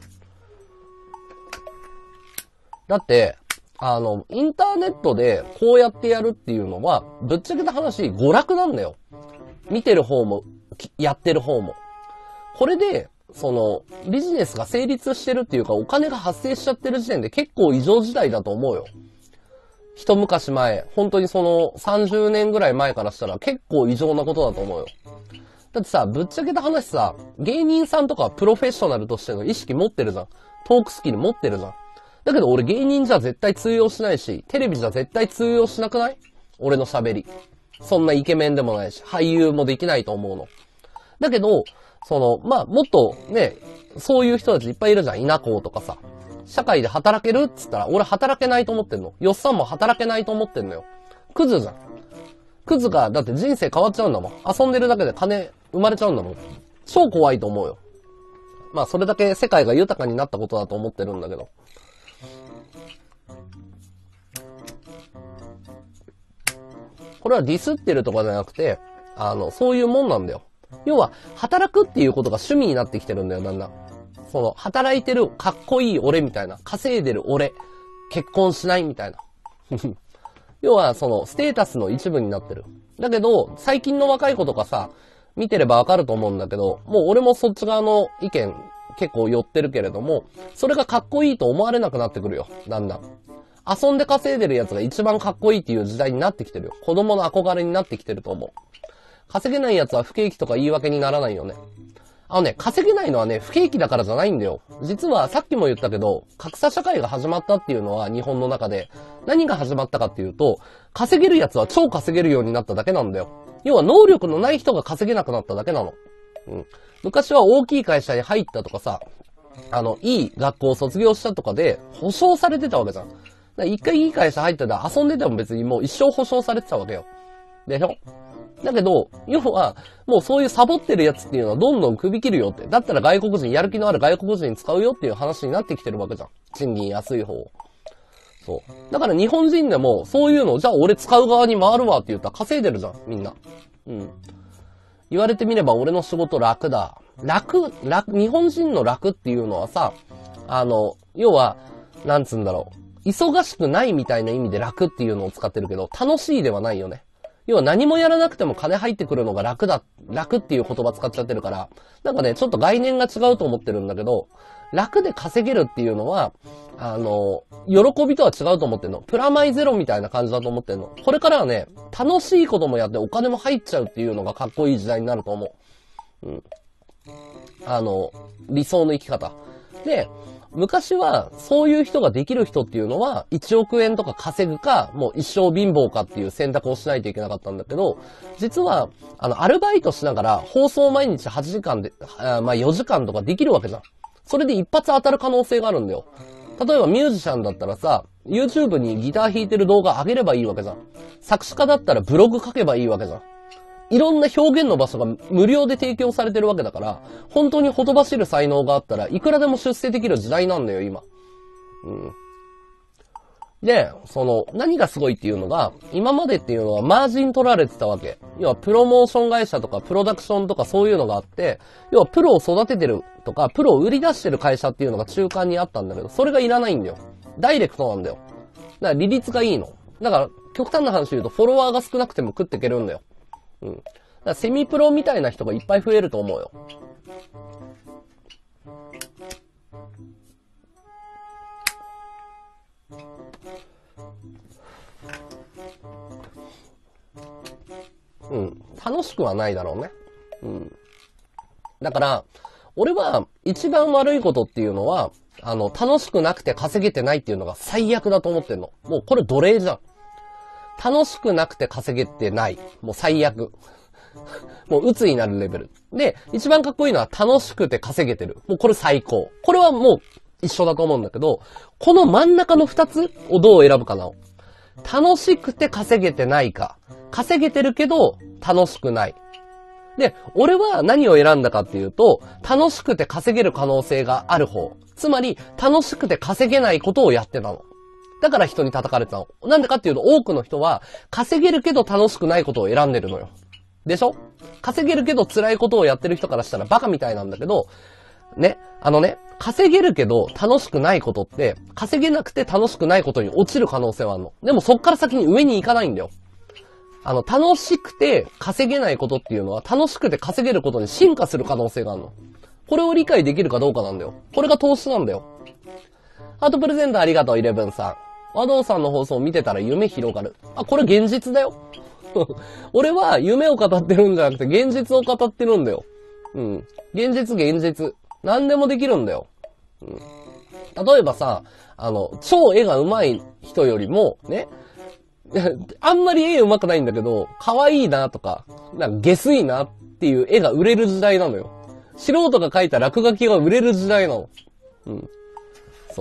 だって、あの、インターネットでこうやってやるっていうのは、ぶっちゃけた話、娯楽なんだよ。見てる方も、やってる方も。これで、その、ビジネスが成立してるっていうか、お金が発生しちゃってる時点で結構異常事態だと思うよ。一昔前、本当にそのさんじゅうねんぐらい前からしたら結構異常なことだと思うよ。だってさ、ぶっちゃけた話さ、芸人さんとかプロフェッショナルとしての意識持ってるじゃん。トークスキル持ってるじゃん。だけど俺芸人じゃ絶対通用しないし、テレビじゃ絶対通用しなくない？俺の喋り。そんなイケメンでもないし、俳優もできないと思うの。だけど、その、まあ、もっとね、そういう人たちいっぱいいるじゃん。稲子とかさ。社会で働けるっつったら、俺働けないと思ってんの。よっさんも働けないと思ってんのよ。クズじゃん。 クズが、だって人生変わっちゃうんだもん。遊んでるだけで金生まれちゃうんだもん。超怖いと思うよ。まあそれだけ世界が豊かになったことだと思ってるんだけど。これはディスってるとかじゃなくて、あの、そういうもんなんだよ。要は、働くっていうことが趣味になってきてるんだよ、だんだん。その、働いてるかっこいい俺みたいな、稼いでる俺、結婚しないみたいな。要は、その、ステータスの一部になってる。だけど、最近の若い子とかさ、見てればわかると思うんだけど、もう俺もそっち側の意見結構寄ってるけれども、それがかっこいいと思われなくなってくるよ、だんだん。遊んで稼いでるやつが一番かっこいいっていう時代になってきてるよ。子供の憧れになってきてると思う。稼げないやつは不景気とか言い訳にならないよね。あのね、稼げないのはね、不景気だからじゃないんだよ。実はさっきも言ったけど、格差社会が始まったっていうのは日本の中で、何が始まったかっていうと、稼げるやつは超稼げるようになっただけなんだよ。要は能力のない人が稼げなくなっただけなの。うん。昔は大きい会社に入ったとかさ、あの、いい学校を卒業したとかで保証されてたわけじゃん。一回いい会社入ったら遊んでても別にもう一生保証されてたわけよ。でしょ？だけど、要は、もうそういうサボってるやつっていうのはどんどん首切るよって。だったら外国人、やる気のある外国人使うよっていう話になってきてるわけじゃん。賃金安い方。そう。だから日本人でもそういうのを、じゃあ俺使う側に回るわって言ったら稼いでるじゃん、みんな。うん。言われてみれば俺の仕事楽だ。楽、楽、日本人の楽っていうのはさ、あの、要は、なんつうんだろう。忙しくないみたいな意味で楽っていうのを使ってるけど、楽しいではないよね。要は何もやらなくても金入ってくるのが楽だ、楽っていう言葉使っちゃってるから、なんかね、ちょっと概念が違うと思ってるんだけど、楽で稼げるっていうのは、あの、喜びとは違うと思ってんの。プラマイゼロみたいな感じだと思ってんの。これからはね、楽しいこともやってお金も入っちゃうっていうのがかっこいい時代になると思う。うん。あの、理想の生き方。で、昔は、そういう人ができる人っていうのは、いちおくえんとか稼ぐか、もう一生貧乏かっていう選択をしないといけなかったんだけど、実は、あの、アルバイトしながら、放送毎日はちじかんで、あまあよじかんとかできるわけじゃん。それで一発当たる可能性があるんだよ。例えばミュージシャンだったらさ、YouTube にギター弾いてる動画上げればいいわけじゃん。作詞家だったらブログ書けばいいわけじゃん。いろんな表現の場所が無料で提供されてるわけだから、本当にほとばしる才能があったらいくらでも出世できる時代なんだよ、今。うん。で、その、何がすごいっていうのが、今までっていうのはマージン取られてたわけ。要はプロモーション会社とかプロダクションとかそういうのがあって、要はプロを育ててるとか、プロを売り出してる会社っていうのが中間にあったんだけど、それがいらないんだよ。ダイレクトなんだよ。だから利率がいいの。だから、極端な話言うとフォロワーが少なくても食っていけるんだよ。うん。だからセミプロみたいな人がいっぱい増えると思うよ。うん。楽しくはないだろうね。うん。だから、俺は一番悪いことっていうのは、あの、楽しくなくて稼げてないっていうのが最悪だと思ってんの。もうこれ奴隷じゃん。楽しくなくて稼げてない。もう最悪。もう鬱になるレベル。で、一番かっこいいのは楽しくて稼げてる。もうこれ最高。これはもう一緒だと思うんだけど、この真ん中の二つをどう選ぶかな。楽しくて稼げてないか。稼げてるけど楽しくない。で、俺は何を選んだかっていうと、楽しくて稼げる可能性がある方。つまり、楽しくて稼げないことをやってたの。だから人に叩かれてたの。なんでかっていうと、多くの人は、稼げるけど楽しくないことを選んでるのよ。でしょ？稼げるけど辛いことをやってる人からしたらバカみたいなんだけど、ね、あのね、稼げるけど楽しくないことって、稼げなくて楽しくないことに落ちる可能性はあるの。でもそっから先に上に行かないんだよ。あの、楽しくて稼げないことっていうのは、楽しくて稼げることに進化する可能性があるの。これを理解できるかどうかなんだよ。これが投資なんだよ。ハートプレゼントありがとう、イレブンさん。和道さんの放送を見てたら夢広がる。あ、これ現実だよ。俺は夢を語ってるんじゃなくて現実を語ってるんだよ。うん。現実現実。何でもできるんだよ。うん。例えばさ、あの、超絵が上手い人よりも、ね、あんまり絵上手くないんだけど、可愛いなとか、なんか下水なっていう絵が売れる時代なのよ。素人が描いた落書きが売れる時代なの。うん。そう。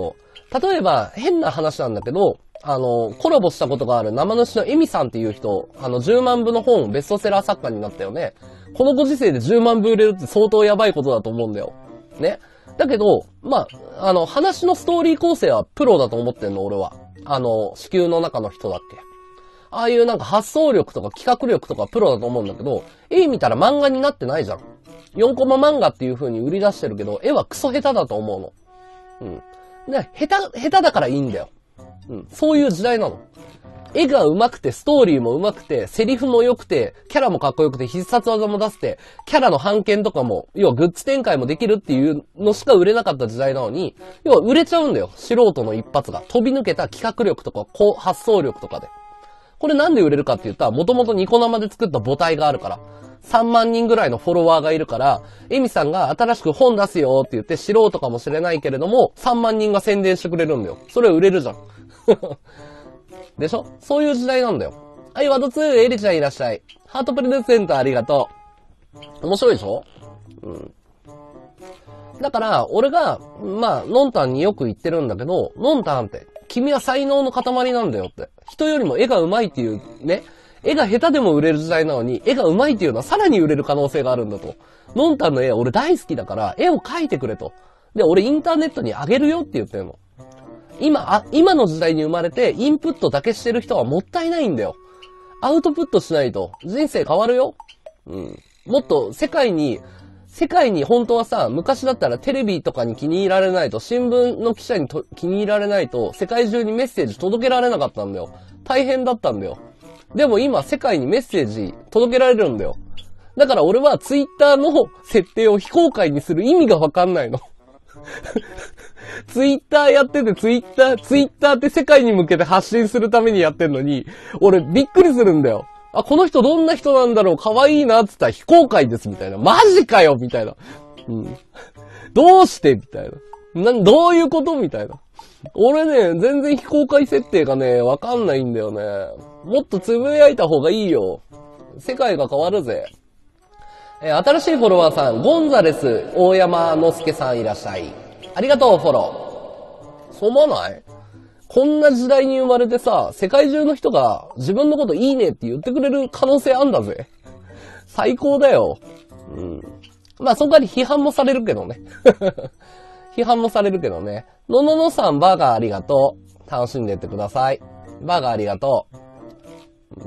例えば、変な話なんだけど、あの、コラボしたことがある生主のエミさんっていう人、あの、じゅうまんぶの本、ベストセラー作家になったよね。このご時世でじゅうまんぶ売れるって相当やばいことだと思うんだよ。ね。だけど、まあ、あの、話のストーリー構成はプロだと思ってんの、俺は。あの、子宮の中の人だっけ。ああいうなんか発想力とか企画力とかプロだと思うんだけど、絵見たら漫画になってないじゃん。よんコマ漫画っていう風に売り出してるけど、絵はクソ下手だと思うの。うん。で、下手、下手だからいいんだよ。うん。そういう時代なの。絵が上手くて、ストーリーも上手くて、セリフも良くて、キャラもかっこよくて、必殺技も出せて、キャラの版権とかも、要はグッズ展開もできるっていうのしか売れなかった時代なのに、要は売れちゃうんだよ。素人の一発が。飛び抜けた企画力とか、こう、発想力とかで。これなんで売れるかって言ったら、もともとニコ生で作った母体があるから。さんまんにんぐらいのフォロワーがいるから、エミさんが新しく本出すよって言って素人かもしれないけれども、さんまんにんが宣伝してくれるんだよ。それ売れるじゃん。でしょ？そういう時代なんだよ。はい、ワードツー、エリちゃんいらっしゃい。ハートプレゼントありがとう。面白いでしょ？うん。だから、俺が、まあ、ノンタンによく言ってるんだけど、ノンタンって、君は才能の塊なんだよって。人よりも絵が上手いっていうね、絵が下手でも売れる時代なのに、絵が上手いっていうのはさらに売れる可能性があるんだと。ノンタンの絵俺大好きだから、絵を描いてくれと。で、俺インターネットにあげるよって言ってるの。今、あ、今の時代に生まれて、インプットだけしてる人はもったいないんだよ。アウトプットしないと、人生変わるよ。うん。もっと、世界に、世界に本当はさ、昔だったらテレビとかに気に入られないと、新聞の記者にと気に入られないと、世界中にメッセージ届けられなかったんだよ。大変だったんだよ。でも今、世界にメッセージ届けられるんだよ。だから俺はツイッターの設定を非公開にする意味がわかんないの。ツイッターやってて、ツイッター、ツイッターって世界に向けて発信するためにやってんのに、俺びっくりするんだよ。あ、この人どんな人なんだろう、可愛いなって言ったら非公開ですみたいな。マジかよみたいな。うん。どうしてみたいな。な、どういうことみたいな。俺ね、全然非公開設定がね、わかんないんだよね。もっとつぶやいた方がいいよ。世界が変わるぜ。えー、新しいフォロワーさん、ゴンザレス大山之助さんいらっしゃい。ありがとう、フォロー。そう思わない？こんな時代に生まれてさ、世界中の人が自分のこといいねって言ってくれる可能性あんだぜ。最高だよ。うん。まあ、そこから批判もされるけどね。批判もされるけどね。のののさん、バーガーありがとう。楽しんでってください。バーガーありがとう。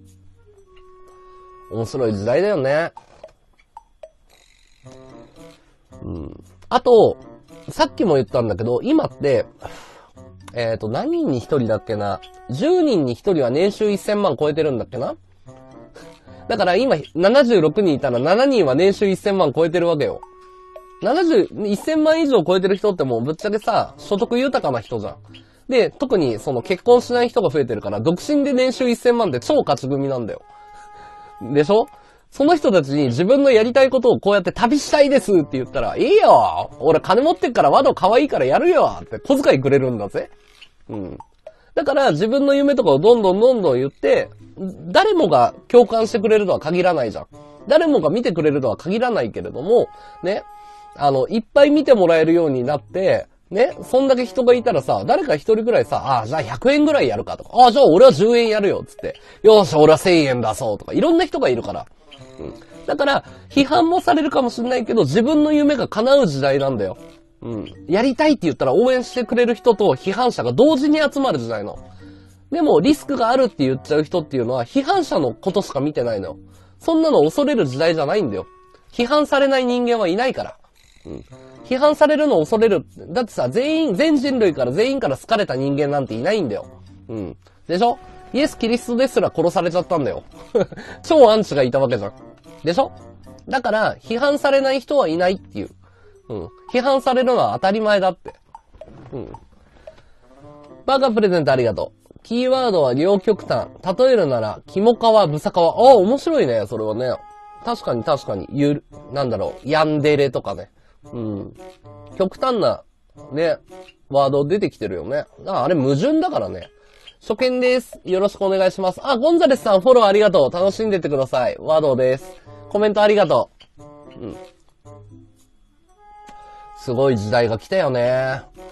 うん、面白い時代だよね。うん。あと、さっきも言ったんだけど、今って、えっと、何人に一人だっけな ?じゅう 人に一人は年収いっせんまん超えてるんだっけな。だから今、ななじゅうろくにんいたらしちにんは年収いっせんまん超えてるわけよ。ななじゅう、せんまん以上超えてる人ってもうぶっちゃけさ、所得豊かな人じゃん。で、特にその結婚しない人が増えてるから、独身で年収いっせんまんって超勝ち組なんだよ。でしょ？その人たちに自分のやりたいことをこうやって旅したいですって言ったら、いいよ！俺金持ってっからワド可愛いからやるよって小遣いくれるんだぜ。うん。だから自分の夢とかをどんどんどんどん言って、誰もが共感してくれるとは限らないじゃん。誰もが見てくれるとは限らないけれども、ね。あの、いっぱい見てもらえるようになって、ね。そんだけ人がいたらさ、誰か一人くらいさ、ああ、じゃあひゃくえんぐらいやるかとか、ああ、じゃあ俺はじゅうえんやるよ、つって。よーし、俺はせんえん出そうとか、いろんな人がいるから。うん。だから、批判もされるかもしれないけど、自分の夢が叶う時代なんだよ。うん。やりたいって言ったら応援してくれる人と批判者が同時に集まる時代の。でも、リスクがあるって言っちゃう人っていうのは、批判者のことしか見てないのよ。そんなの恐れる時代じゃないんだよ。批判されない人間はいないから。うん。批判されるのを恐れる。だってさ、全員、全人類から全員から好かれた人間なんていないんだよ。うん。でしょ？イエス・キリストですら殺されちゃったんだよ。超アンチがいたわけじゃん。でしょ？だから、批判されない人はいないっていう。うん。批判されるのは当たり前だって。うん。バーガープレゼントありがとう。キーワードは両極端。例えるなら、キモカワ、ブサカワ。ああ、面白いね、それはね。確かに確かに、ゆる、なんだろう、ヤンデレとかね。うん。極端な、ね、ワード出てきてるよね。あ、あれ矛盾だからね。初見です。よろしくお願いします。あ、ゴンザレスさんフォローありがとう。楽しんでってください。ワードです。コメントありがとう。うん。すごい時代が来たよね。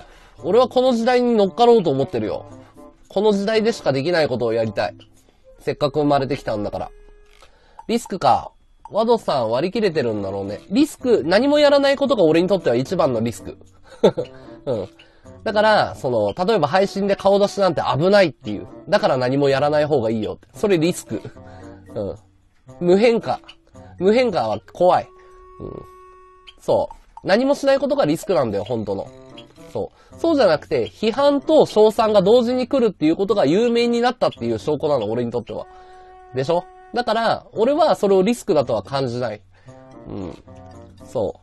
俺はこの時代に乗っかろうと思ってるよ。この時代でしかできないことをやりたい。せっかく生まれてきたんだから。リスクか。ワドさん割り切れてるんだろうね。リスク、何もやらないことが俺にとっては一番のリスク。うん。だから、その、例えば配信で顔出しなんて危ないっていう。だから何もやらない方がいいよって。それリスク。うん。無変化。無変化は怖い。うん。そう。何もしないことがリスクなんだよ、本当の。そう。そうじゃなくて、批判と称賛が同時に来るっていうことが有名になったっていう証拠なの、俺にとっては。でしょ？だから、俺はそれをリスクだとは感じない。うん。そう。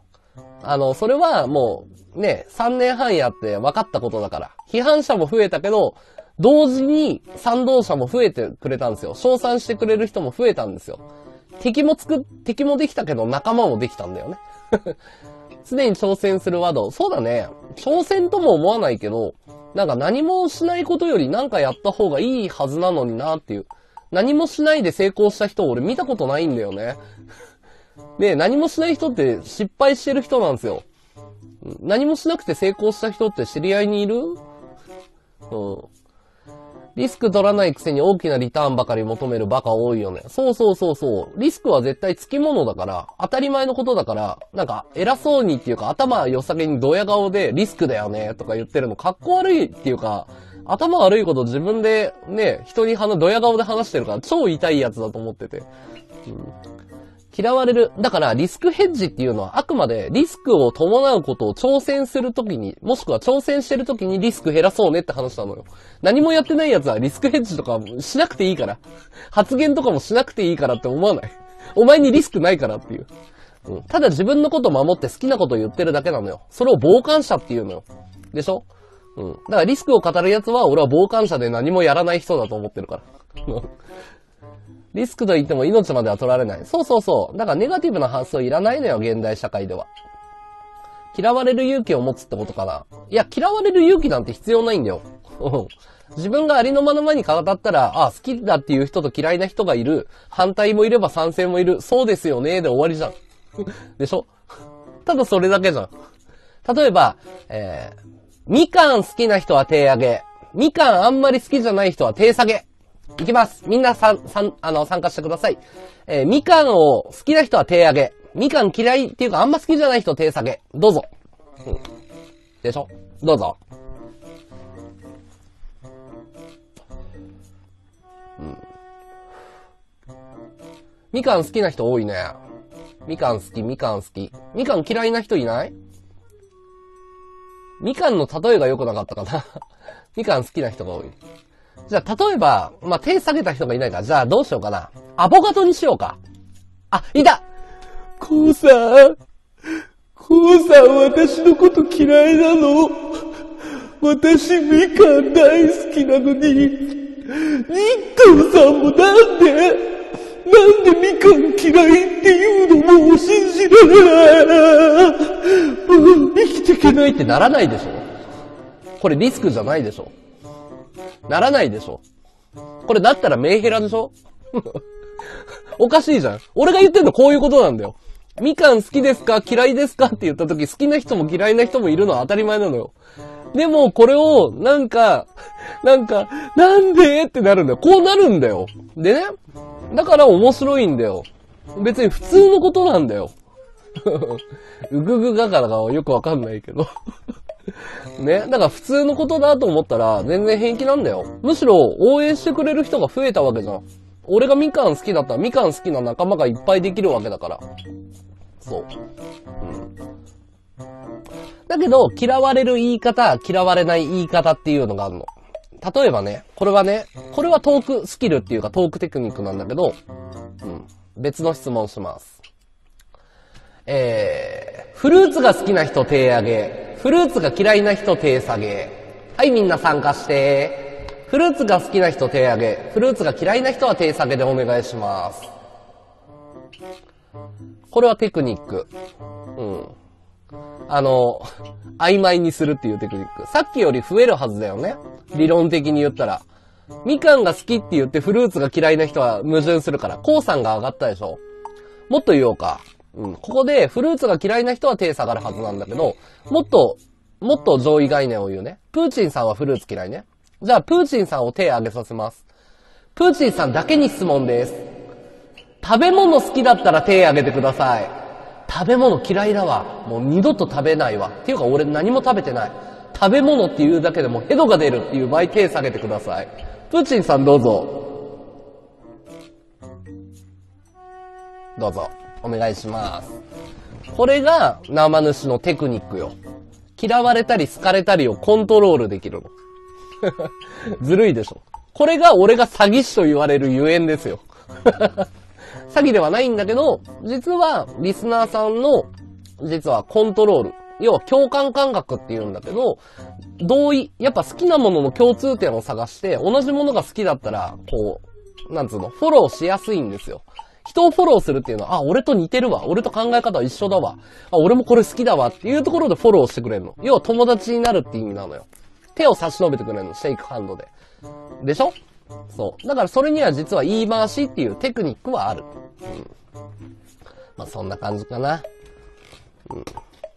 あの、それはもう、ね、さんねんはんやって分かったことだから。批判者も増えたけど、同時に賛同者も増えてくれたんですよ。称賛してくれる人も増えたんですよ。敵もつく、敵もできたけど仲間もできたんだよね。常に挑戦するワード。そうだね。挑戦とも思わないけど、なんか何もしないことよりなんかやった方がいいはずなのになっていう。何もしないで成功した人を俺見たことないんだよね。で、何もしない人って失敗してる人なんですよ。何もしなくて成功した人って知り合いにいる？うん。リスク取らないくせに大きなリターンばかり求めるバカ多いよね。そうそうそうそう。リスクは絶対つきものだから、当たり前のことだから、なんか偉そうにっていうか頭良さげにドヤ顔でリスクだよねとか言ってるのかっこ悪いっていうか、頭悪いこと自分でね、人に話、ドヤ顔で話してるから超痛いやつだと思ってて。うん、嫌われる。だからリスクヘッジっていうのはあくまでリスクを伴うことを挑戦するときに、もしくは挑戦してるときにリスク減らそうねって話なのよ。何もやってないやつはリスクヘッジとかしなくていいから。発言とかもしなくていいからって思わない。お前にリスクないからっていう。うん、ただ自分のことを守って好きなことを言ってるだけなのよ。それを傍観者っていうのよ。でしょ？うん。だからリスクを語るやつは俺は傍観者で何もやらない人だと思ってるから。リスクと言っても命までは取られない。そうそうそう。だからネガティブな発想いらないのよ、現代社会では。嫌われる勇気を持つってことかな。いや、嫌われる勇気なんて必要ないんだよ。自分がありのままに語ったら、あ、好きだっていう人と嫌いな人がいる。反対もいれば賛成もいる。そうですよね。で終わりじゃん。でしょ？ただそれだけじゃん。例えば、えー、みかん好きな人は手上げ。みかんあんまり好きじゃない人は手下げ。いきます。みんなさん、さん、あの、参加してください。えー、みかんを好きな人は手上げ。みかん嫌いっていうかあんま好きじゃない人手下げ。どうぞ。うん。でしょ？どうぞ。うん。みかん好きな人多いね。みかん好き、みかん好き。みかん嫌いな人いない？みかんの例えが良くなかったかな。みかん好きな人が多い。じゃあ、例えば、まあ、手下げた人がいないから、じゃあどうしようかな。アボカドにしようか。あ、いた！ コウさん、コウさん私のこと嫌いなの？私みかん大好きなのに、ニットさんもなんでなんでみかん嫌いっていうのも信じられない。 うん、生きていけないってならないでしょ。これリスクじゃないでしょ。ならないでしょ。これだったらメンヘラでしょ。おかしいじゃん。俺が言ってんのこういうことなんだよ。みかん好きですか嫌いですかって言った時好きな人も嫌いな人もいるのは当たり前なのよ。でもこれをなんか、なんか、なんでってなるんだよ。こうなるんだよ。でね。だから面白いんだよ。別に普通のことなんだよ。うぐぐがからがよくわかんないけど。ね。だから普通のことだと思ったら全然平気なんだよ。むしろ応援してくれる人が増えたわけじゃん。俺がみかん好きだったらみかん好きな仲間がいっぱいできるわけだから。そう。うん。だけど、嫌われる言い方、嫌われない言い方っていうのがあるの。例えばね、これはね、これはトークスキルっていうかトークテクニックなんだけど、うん。別の質問します。えー、フルーツが好きな人手上げ。フルーツが嫌いな人手下げ。はい、みんな参加して。フルーツが好きな人手上げ。フルーツが嫌いな人は手下げでお願いします。これはテクニック。うん。あの、曖昧にするっていうテクニック。さっきより増えるはずだよね。理論的に言ったら。みかんが好きって言ってフルーツが嫌いな人は矛盾するから。コウさんが上がったでしょ。もっと言おうか。うん。ここでフルーツが嫌いな人は手下がるはずなんだけど、もっともっと上位概念を言うね。プーチンさんはフルーツ嫌いね。じゃあ、プーチンさんを手を挙げさせます。プーチンさんだけに質問です。食べ物好きだったら手を挙げてください。食べ物嫌いだわ。もう二度と食べないわ。っていうか俺何も食べてない。食べ物っていうだけでもヘドが出るっていう場合手下げてください。プーチンさんどうぞ。どうぞ。お願いします。これが生主のテクニックよ。嫌われたり好かれたりをコントロールできるの。ずるいでしょ。これが俺が詐欺師と言われるゆえんですよ。詐欺ではないんだけど、実はリスナーさんの、実はコントロール。要は共感感覚って言うんだけど、同意、やっぱ好きなものの共通点を探して、同じものが好きだったら、こう、なんつうの、フォローしやすいんですよ。人をフォローするっていうのは、あ、俺と似てるわ。俺と考え方は一緒だわ。あ、俺もこれ好きだわっていうところでフォローしてくれるの。要は友達になるって意味なのよ。手を差し伸べてくれるの。シェイクハンドで。でしょ？そう。だからそれには実は言い回しっていうテクニックはある。うん。まあそんな感じかな。うん。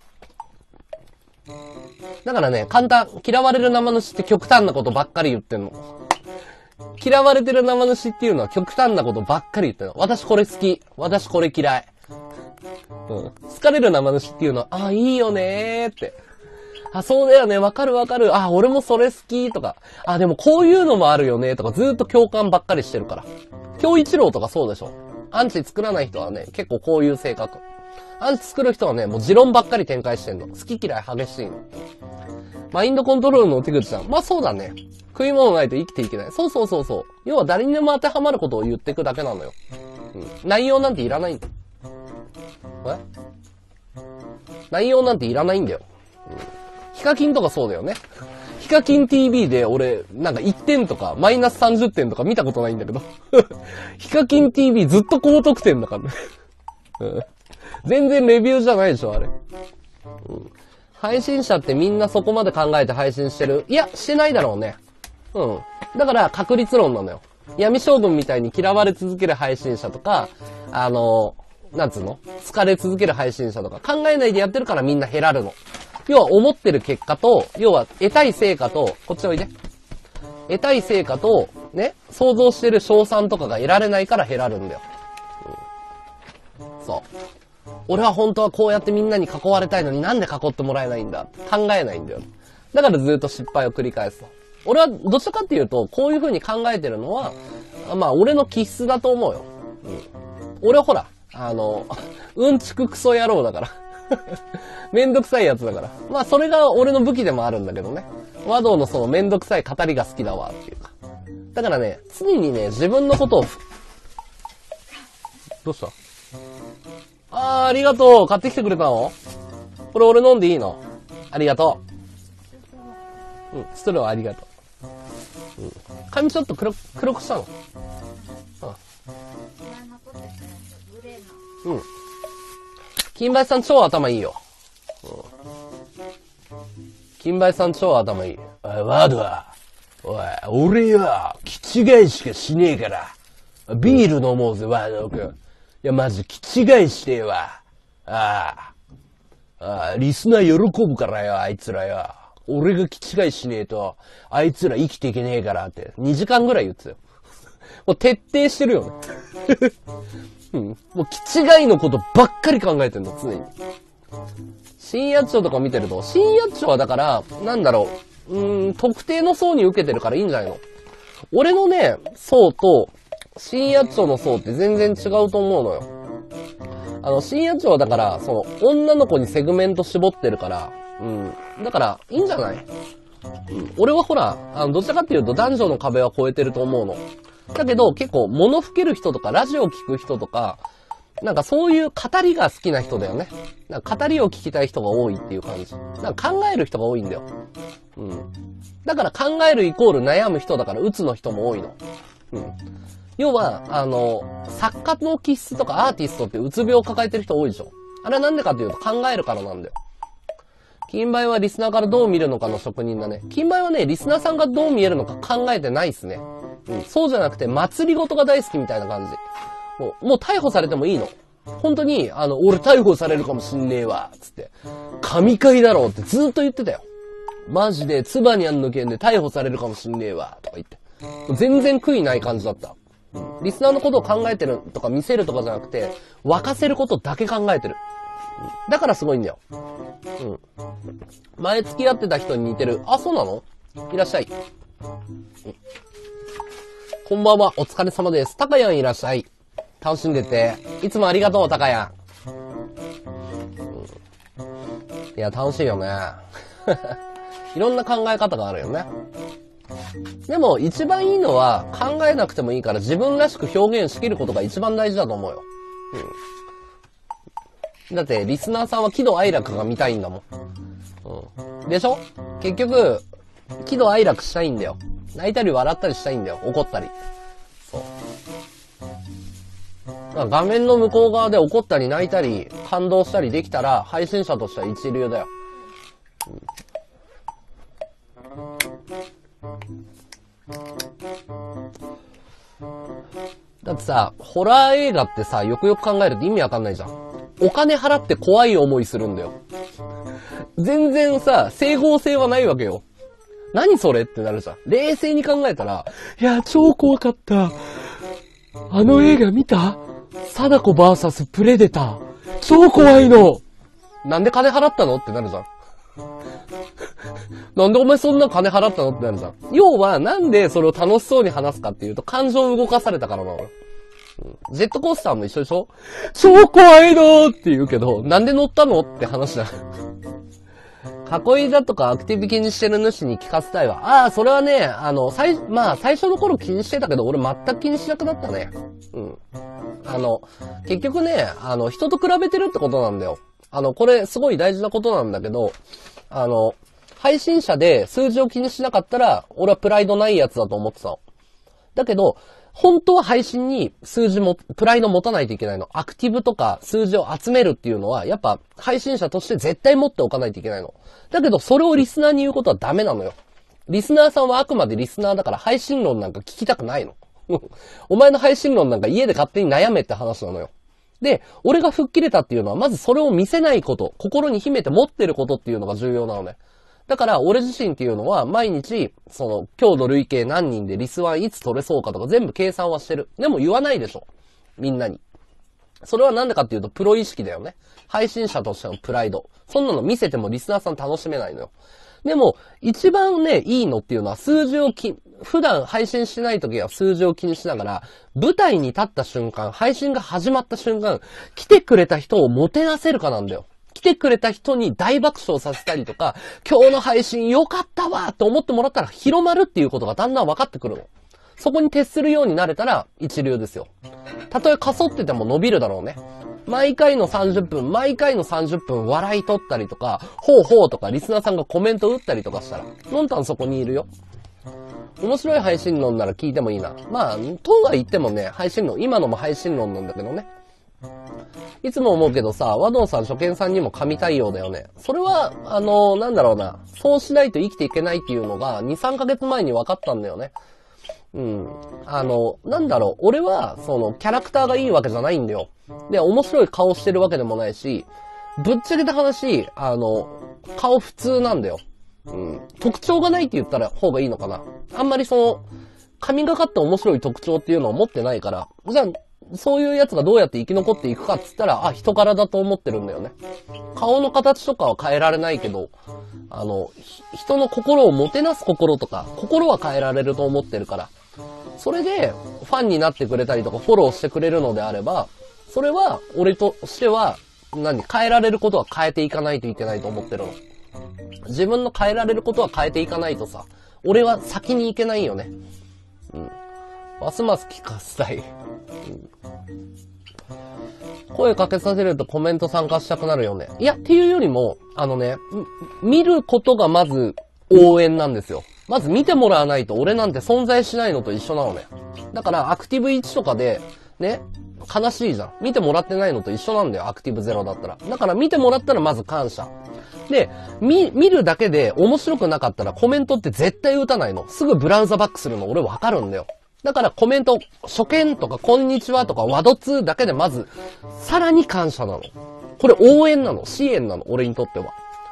だからね、簡単。嫌われる生主って極端なことばっかり言ってんの。嫌われてる生主っていうのは極端なことばっかり言ってるの。私これ好き。私これ嫌い。うん。好かれる生主っていうのは、あ、いいよねーって。あ、そうだよね。わかるわかる。あ、俺もそれ好きとか。あ、でもこういうのもあるよねとかずーっと共感ばっかりしてるから。京一郎とかそうでしょ。アンチ作らない人はね、結構こういう性格。アンチ作る人はね、もう持論ばっかり展開してんの。好き嫌い激しいの。マインドコントロールの手口さん。まあそうだね。食い物ないと生きていけない。そうそうそうそう。要は誰にでも当てはまることを言っていくだけなのよ。うん。内容なんていらないんだ。え？内容なんていらないんだよ。うん。ヒカキンとかそうだよね。ヒカキン ティーブイ で俺、なんかいってんとか、マイナスさんじゅってんとか見たことないんだけど。ヒカキン ティーブイ ずっと高得点だからね。うん。全然レビューじゃないでしょ、あれ。うん。配信者ってみんなそこまで考えて配信してる？いや、してないだろうね。うん。だから確率論なのよ。闇将軍みたいに嫌われ続ける配信者とか、あの、なんつうの？好かれ続ける配信者とか考えないでやってるからみんな減らるの。要は思ってる結果と、要は得たい成果と、こっちおいで。得たい成果と、ね、想像してる賞賛とかが得られないから減らるんだよ。うん、そう。俺は本当はこうやってみんなに囲われたいのになんで囲ってもらえないんだって考えないんだよ。だからずっと失敗を繰り返すと。俺はどちらかっていうと、こういう風に考えてるのは、まあ俺の気質だと思うよ。うん、俺はほら、あの、うんちくクソ野郎だから。めんどくさいやつだから。まあそれが俺の武器でもあるんだけどね。和道のそのめんどくさい語りが好きだわっていうか。だからね、常にね、自分のことを、どうしたあー、ありがとう。買ってきてくれたの？これ俺飲んでいいの？ありがとう。うん、ストローありがとう。うん。髪ちょっと黒、黒くしたの？うん。うん。金林さん超頭いいよ。うん。金林さん超頭いい。おい、ワードは。おい、俺よ、気違いしかしねえから。ビール飲もうぜ、ワード君。いや、マジ気違いしてえわ。ああ。ああ、リスナー喜ぶからよ、あいつらよ。俺が気違いしねえと、あいつら生きていけねえからって、にじかんぐらい言ってたよ。もう徹底してるよね。うん。もう気違いのことばっかり考えてんの、常に。深夜町とか見てると、深夜町はだから、なんだろう、うーん、特定の層に受けてるからいいんじゃないの？俺のね、層と、深夜町の層って全然違うと思うのよ。あの、深夜町はだから、その、女の子にセグメント絞ってるから、うん。だから、いいんじゃない？うん。俺はほら、あの、どちらかっていうと男女の壁は越えてると思うの。だけど、結構、物吹ける人とか、ラジオ聞く人とか、なんかそういう語りが好きな人だよね。なんか語りを聞きたい人が多いっていう感じ。なんか考える人が多いんだよ。うん。だから考えるイコール悩む人だから、鬱の人も多いの。うん。要は、あの、作家の気質とかアーティストってうつ病を抱えてる人多いでしょ。あれはなんでかっていうと考えるからなんだよ。金梅はリスナーからどう見るのかの職人だね。金梅はね、リスナーさんがどう見えるのか考えてないっすね。うん。そうじゃなくて、祭りごとが大好きみたいな感じ。もう、もう逮捕されてもいいの。本当に、あの、俺逮捕されるかもしんねえわ、つって。神回だろうってずーっと言ってたよ。 マジで、ツバニャンの件で逮捕されるかもしんねえわ、とか言って。全然悔いない感じだった。リスナーのことを考えてるとか見せるとかじゃなくて、沸かせることだけ考えてる。だからすごいんだよ。うん。前付き合ってた人に似てる。あ、そうなの？いらっしゃい。うん、こんばんは、お疲れ様です。たかやんいらっしゃい。楽しんでて。いつもありがとう、たかやん。うん、いや、楽しいよね。いろんな考え方があるよね。でも、一番いいのは、考えなくてもいいから自分らしく表現しきることが一番大事だと思うよ。うん。だって、リスナーさんは喜怒哀楽が見たいんだもん。うん。でしょ？結局、喜怒哀楽したいんだよ。泣いたり笑ったりしたいんだよ。怒ったり。そう。だから画面の向こう側で怒ったり泣いたり、感動したりできたら、配信者としては一流だよ。うん、だってさ、ホラー映画ってさ、よくよく考えると意味わかんないじゃん。お金払って怖い思いするんだよ。全然さ、整合性はないわけよ。何それってなるじゃん。冷静に考えたら、 いや、超怖かった。あの映画見た？貞子 ブイエス プレデター。超怖いの。 なんで金払ったのってなるじゃん。なんでお前そんな金払ったのってなるじゃん。要は、なんでそれを楽しそうに話すかっていうと、感情を動かされたからなの。うん、ジェットコースターも一緒でしょ？ 超怖いのって言うけど、なんで乗ったのって話だ。囲いだとかアクティブ気にしてる主に聞かせたいわ。ああ、それはね、あの、最、まあ、最初の頃気にしてたけど、俺全く気にしなくなったね。うん。あの、結局ね、あの、人と比べてるってことなんだよ。あの、これすごい大事なことなんだけど、あの、配信者で数字を気にしなかったら、俺はプライドないやつだと思ってたの。だけど、本当は配信に数字も、プライド持たないといけないの。アクティブとか数字を集めるっていうのは、やっぱ配信者として絶対持っておかないといけないの。だけど、それをリスナーに言うことはダメなのよ。リスナーさんはあくまでリスナーだから配信論なんか聞きたくないの。お前の配信論なんか家で勝手に悩めって話なのよ。で、俺が吹っ切れたっていうのは、まずそれを見せないこと、心に秘めて持ってることっていうのが重要なのね。だから、俺自身っていうのは、毎日、その、強度累計何人でリスワンいつ取れそうかとか全部計算はしてる。でも言わないでしょ。みんなに。それはなんでかっていうと、プロ意識だよね。配信者としてのプライド。そんなの見せてもリスナーさん楽しめないのよ。でも、一番ね、いいのっていうのは、数字をき、普段配信してない時は数字を気にしながら、舞台に立った瞬間、配信が始まった瞬間、来てくれた人をもてなせるかなんだよ。来てくれた人に大爆笑させたりとか、今日の配信良かったわって思ってもらったら広まるっていうことがだんだん分かってくるの。そこに徹するようになれたら一流ですよ。たとえかそってても伸びるだろうね。毎回のさんじゅっぷん、毎回のさんじゅっぷん笑い取ったりとか、ほうほうとかリスナーさんがコメント打ったりとかしたら、のんたんそこにいるよ。面白い配信論なら聞いてもいいな。まあ、とは言ってもね、配信論、今のも配信論なんだけどね。いつも思うけどさ、和道さん初見さんにも神対応だよね。それは、あの、なんだろうな。そうしないと生きていけないっていうのが、に、さんかげつまえに分かったんだよね。うん。あの、なんだろう。俺は、その、キャラクターがいいわけじゃないんだよ。で、面白い顔してるわけでもないし、ぶっちゃけた話、あの、顔普通なんだよ。うん。特徴がないって言ったら方がいいのかな。あんまりその、神がかった面白い特徴っていうのを持ってないから、じゃあ、そういうやつがどうやって生き残っていくかっつったら、あ、人柄だと思ってるんだよね。顔の形とかは変えられないけど、あの、人の心をもてなす心とか、心は変えられると思ってるから。それで、ファンになってくれたりとか、フォローしてくれるのであれば、それは、俺としては、何、変えられることは変えていかないといけないと思ってるの。自分の変えられることは変えていかないとさ、俺は先に行けないよね。うん。ますます聞かせたい。うん、声かけさせるとコメント参加したくなるよね。いや、っていうよりも、あのね、見ることがまず応援なんですよ。まず見てもらわないと俺なんて存在しないのと一緒なのね。だからアクティブいちとかで、ね、悲しいじゃん。見てもらってないのと一緒なんだよ、アクティブゼロだったら。だから見てもらったらまず感謝。で、見、見るだけで面白くなかったらコメントって絶対打たないの。すぐブラウザバックするの俺わかるんだよ。だからコメント、初見とかこんにちはとかワドツーだけでまず、さらに感謝なの。これ応援なの。支援なの。俺にとっては。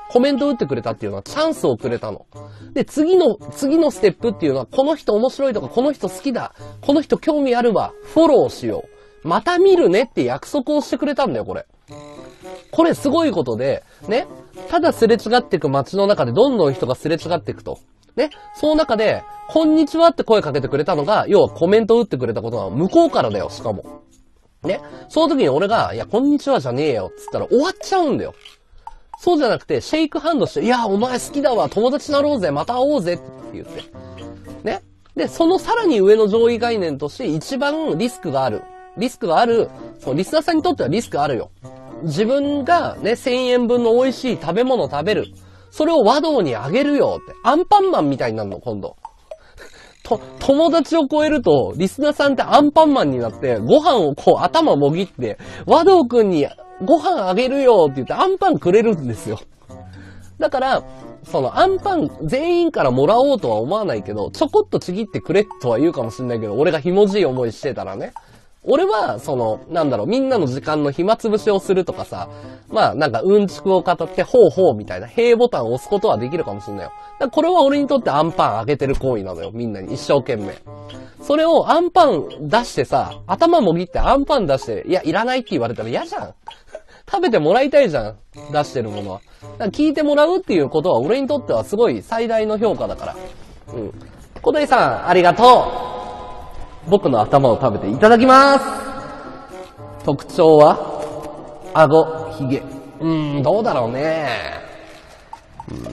コメント打ってくれたっていうのはチャンスをくれたの。で、次の、次のステップっていうのは、この人面白いとか、この人好きだ、この人興味あるわ、フォローしよう。また見るねって約束をしてくれたんだよ、これ。これすごいことで、ね。ただすれ違っていく街の中でどんどん人がすれ違っていくと。ね。その中で、こんにちはって声かけてくれたのが、要はコメント打ってくれたことは向こうからだよ、しかも。ね。その時に俺が、いや、こんにちはじゃねえよ、つったら終わっちゃうんだよ。そうじゃなくて、シェイクハンドして、いや、お前好きだわ、友達になろうぜ、また会おうぜって言って。ね。で、そのさらに上の上位概念として一番リスクがある。リスクがある。そう、リスナーさんにとってはリスクあるよ。自分がね、せんえんぶんの美味しい食べ物食べる。それを和道にあげるよって。アンパンマンみたいになるの、今度。と、友達を超えると、リスナーさんってアンパンマンになって、ご飯をこう頭もぎって、和道くんにご飯あげるよって言ってアンパンくれるんですよ。だから、そのアンパン全員からもらおうとは思わないけど、ちょこっとちぎってくれとは言うかもしれないけど、俺がひもじい思いしてたらね。俺は、その、なんだろう、みんなの時間の暇つぶしをするとかさ、まあ、なんか、うんちくを語って、ほうほうみたいな、平ボタンを押すことはできるかもしれないよ。だからこれは俺にとってアンパンあげてる行為なのよ、みんなに、一生懸命。それをアンパン出してさ、頭もぎってアンパン出して、いや、いらないって言われたら嫌じゃん。食べてもらいたいじゃん、出してるものは。だから聞いてもらうっていうことは、俺にとってはすごい最大の評価だから。うん。小鳥さん、ありがとう。僕の頭を食べていただきます。特徴は顎、ひげ。うーん、どうだろうね。うーん。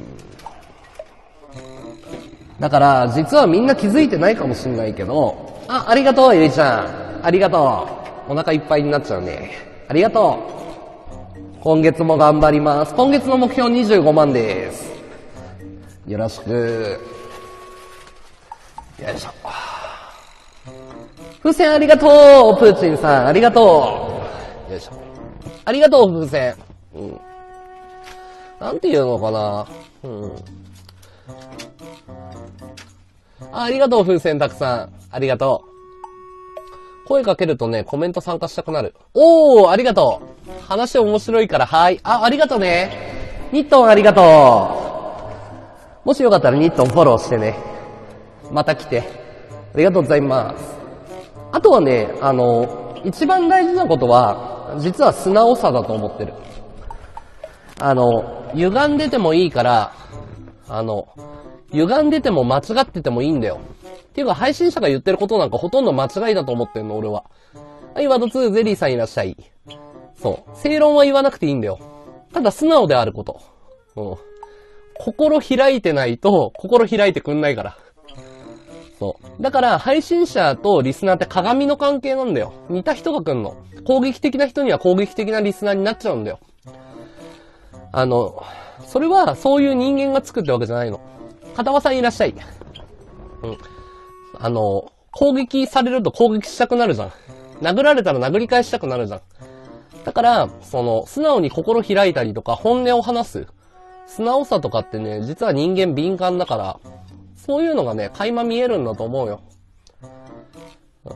だから、実はみんな気づいてないかもしんないけど、あ、ありがとう、ゆりちゃん。ありがとう。お腹いっぱいになっちゃうね。ありがとう。今月も頑張ります。今月の目標にじゅうごまんです。よろしく。よいしょ。風船ありがとう、プーチンさん、ありがとう。よいしょ。ありがとう、風船。うん。なんて言うのかな。うん。あ、ありがとう、風船たくさん。ありがとう。声かけるとね、コメント参加したくなる。おー、ありがとう。話面白いから、はい。あ、ありがとうね。ニットンありがとう。もしよかったらニットンフォローしてね。また来て。ありがとうございます。あとはね、あの、一番大事なことは、実は素直さだと思ってる。あの、歪んでてもいいから、あの、歪んでても間違っててもいいんだよ。っていうか、配信者が言ってることなんかほとんど間違いだと思ってんの、俺は。はい、ワードツー、ゼリーさんいらっしゃい。そう。正論は言わなくていいんだよ。ただ素直であること。うん。心開いてないと、心開いてくんないから。そう。だから、配信者とリスナーって鏡の関係なんだよ。似た人が来んの。攻撃的な人には攻撃的なリスナーになっちゃうんだよ。あの、それはそういう人間がつくってわけじゃないの。片輪さんいらっしゃい。うん。あの、攻撃されると攻撃したくなるじゃん。殴られたら殴り返したくなるじゃん。だから、その、素直に心開いたりとか本音を話す。素直さとかってね、実は人間敏感だから、そういうのがね、垣間見えるんだと思うよ。だ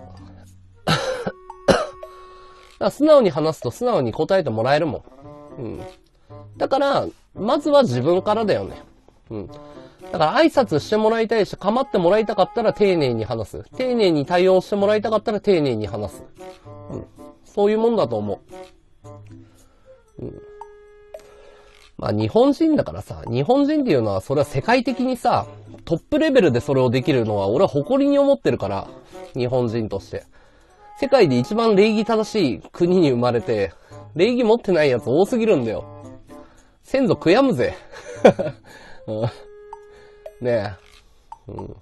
から素直に話すと素直に答えてもらえるもん。うん。だから、まずは自分からだよね。うん。だから挨拶してもらいたいし、構ってもらいたかったら丁寧に話す。丁寧に対応してもらいたかったら丁寧に話す。うん。そういうもんだと思う。うん。まあ日本人だからさ、日本人っていうのはそれは世界的にさ、トップレベルでそれをできるのは俺は誇りに思ってるから、日本人として。世界で一番礼儀正しい国に生まれて、礼儀持ってないやつ多すぎるんだよ。先祖悔やむぜ。うん、ねえ。うん。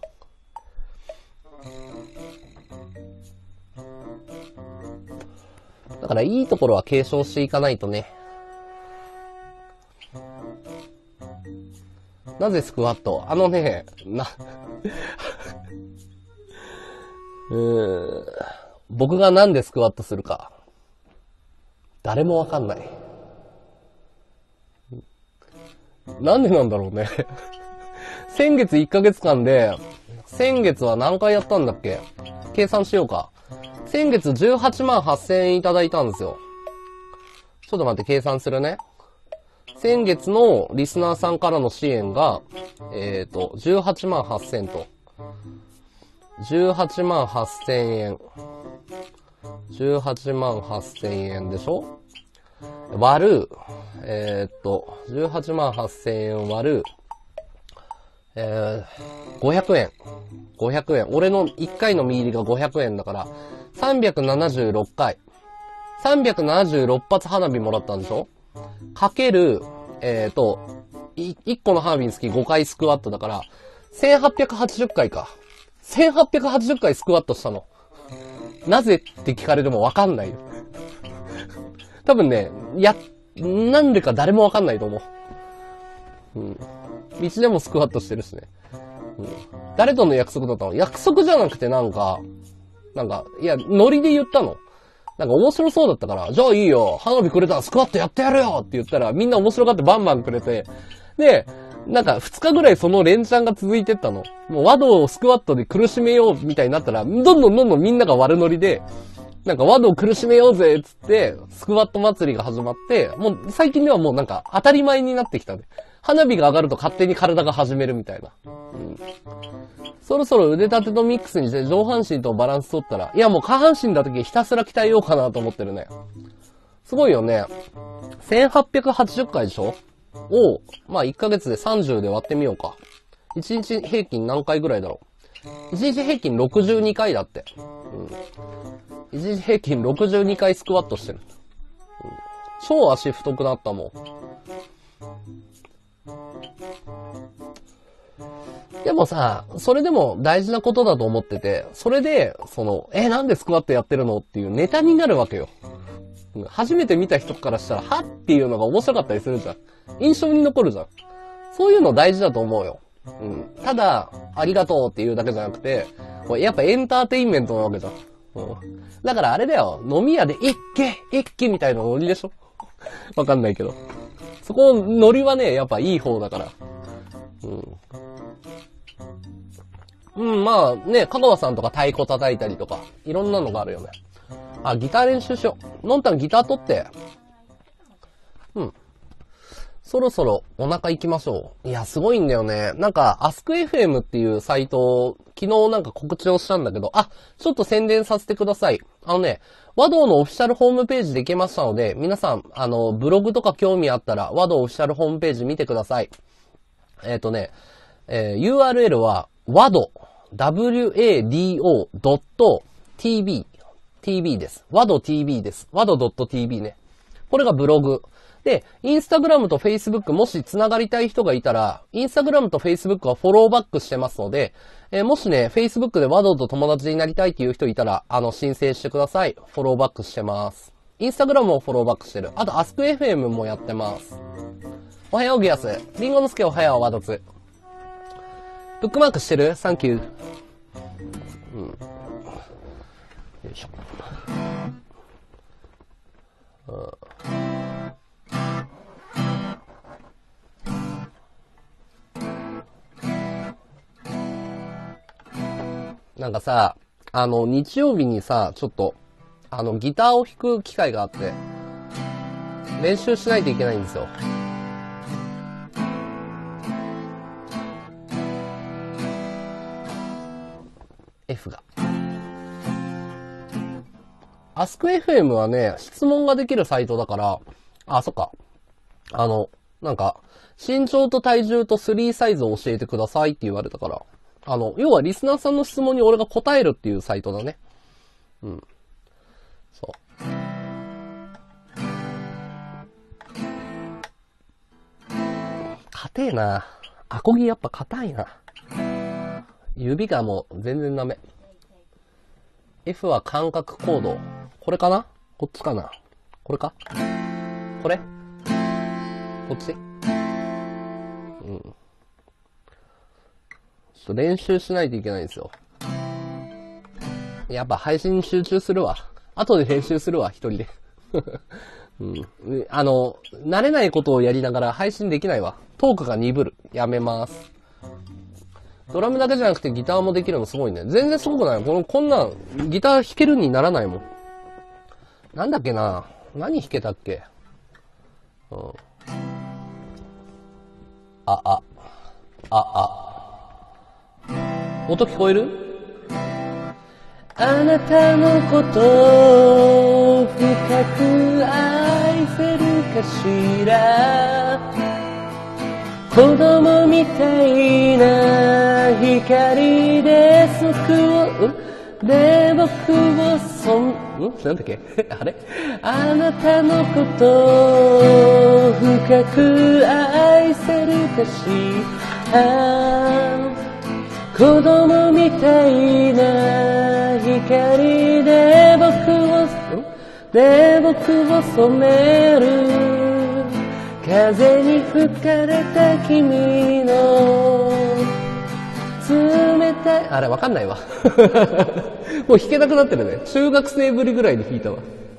だからいいところは継承していかないとね。なぜスクワット？あのね、な、うーん、僕がなんでスクワットするか、誰もわかんない。なんでなんだろうね。先月いっかげつかんで、先月は何回やったんだっけ？計算しようか。先月じゅうはちまんはっせんえんいただいたんですよ。ちょっと待って、計算するね。 先月のリスナーさんからの支援が、えっと、じゅうはちまんはっせんと。じゅうはちまんはっせんえん。じゅうはちまんはっせんえんでしょ？割る、えー、っと、じゅうはちまんはっせんえん割る、えー、ごひゃくえん。ごひゃくえん。俺のいっかいの見入りがごひゃくえんだから、さんびゃくななじゅうろっかい。さんびゃくななじゅうろっぱつ花火もらったんでしょ？かける、えー、っと、いっこの花火につきごかいスクワットだから、せんはっぴゃくはちじゅっかいか。せんはっぴゃくはちじゅっかいスクワットしたの。なぜって聞かれてもわかんないよ。多分ね、や、なんでか誰もわかんないと思う。うん。道でもスクワットしてるしね。うん。誰との約束だったの？約束じゃなくてなんか、なんか、いや、ノリで言ったの。なんか面白そうだったから、じゃあいいよ、花火くれたらスクワットやってやるよって言ったら、みんな面白がってバンバンくれて、で、なんかふつかぐらいその連チャンが続いてったの。もう和道をスクワットで苦しめようみたいになったら、どんどんどんどんみんなが悪ノリで、なんか和道を苦しめようぜっつって、スクワット祭りが始まって、もう最近ではもうなんか当たり前になってきたね。花火が上がると勝手に体が始めるみたいな。うん、そろそろ腕立てとミックスにして上半身とバランス取ったら、いやもう下半身だけひたすら鍛えようかなと思ってるね。すごいよね。せんはっぴゃくはちじゅっかいでしょ？を、まあいっかげつでさんじゅうで割ってみようか。いちにち平均何回ぐらいだろう。いちにち平均ろくじゅうにかいだって。うん。いちにち平均ろくじゅうにかいスクワットしてる。うん、超足太くなったもん。でもさ、それでも大事なことだと思ってて、それで、その、え、なんでスクワットやってるのっていうネタになるわけよ。初めて見た人からしたら、はっていうのが面白かったりするじゃん。印象に残るじゃん。そういうの大事だと思うよ。うん。ただ、ありがとうっていうだけじゃなくて、やっぱエンターテインメントなわけじゃん。うん。だからあれだよ、飲み屋で一気一気みたいなノリでしょ？わかんないけど。そこのノリはね、やっぱいい方だから。うん。うん、まあね、香川さんとか太鼓叩いたりとか、いろんなのがあるよね。あ、ギター練習しよう。のんたんギター取って。うん。そろそろお腹行きましょう。いや、すごいんだよね。なんか、アスク エフエム っていうサイトを、昨日なんか告知をしたんだけど、あ、ちょっと宣伝させてください。あのね、和道のオフィシャルホームページで行けましたので、皆さん、あの、ブログとか興味あったら、和道オフィシャルホームページ見てください。えっとね、えー、ユーアールエル は、和道、ダブリューエーディーオードットティービー、ティービー です。和道 ティービー です。和道 .tv ね。これがブログ。で、インスタグラムとフェイスブックもし繋がりたい人がいたら、インスタグラムとフェイスブックはフォローバックしてますので、えー、もしね、フェイスブックで和道と友達になりたいっていう人いたら、あの、申請してください。フォローバックしてます。インスタグラムもフォローバックしてる。あと、アスク エフエム もやってます。おはようギアス。リンゴのすけおはよう、和道つ。ブックマークしてる？サンキュー。うん。よいしょ。うんなんかさ、あの、日曜日にさ、ちょっと、あの、ギターを弾く機会があって、練習しないといけないんですよ。F が。アスク エフエム はね、質問ができるサイトだから、あ、そっか。あの、なんか、身長と体重とスリーサイズを教えてくださいって言われたから、あの、要はリスナーさんの質問に俺が答えるっていうサイトだね。うん。そう。硬えな。アコギやっぱ硬いな。指がもう全然ダメ。F は感覚コード。これかな？こっちかな？これか？これ？こっち？うん。ちょっと練習しないといけないんですよ。やっぱ配信に集中するわ。後で編集するわ、一人で。うん。あの、慣れないことをやりながら配信できないわ。トークが鈍る。やめます。ドラムだけじゃなくてギターもできるのすごいね。全然すごくない。この、こんなん、ギター弾けるにならないもん。なんだっけな。何弾けたっけ？うん。 あ、あ、あ、あ。音聞こえる？あなたのことを深く愛せるかしら。子供みたいな光で救う。で、僕をそん、んなんだっけあれあなたのことを深く愛せるかしら。子供みたいな光で僕を、で僕を染める。風に吹かれた君の冷たい、あれわかんないわ。もう弾けなくなってるね。中学生ぶりぐらいに弾いたわ。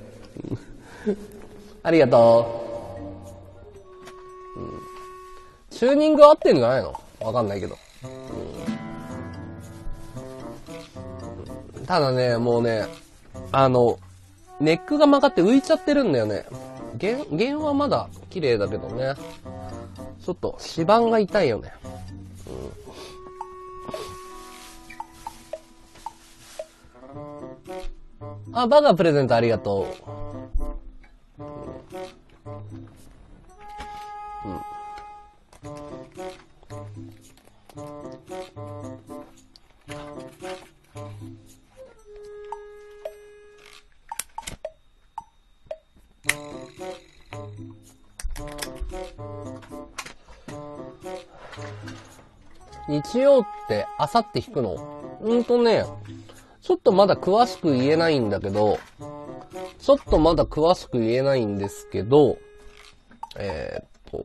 ありがとう、うん。チューニング合ってんじゃないの？わかんないけど。うん、ただね、もうね、あの、ネックが曲がって浮いちゃってるんだよね。弦、弦はまだ綺麗だけどね。ちょっと指板が痛いよね。うん、あ、バカプレゼントありがとう。うん。日曜ってあさって弾くの？うんとね、ちょっとまだ詳しく言えないんだけど、ちょっとまだ詳しく言えないんですけど、えー、っと、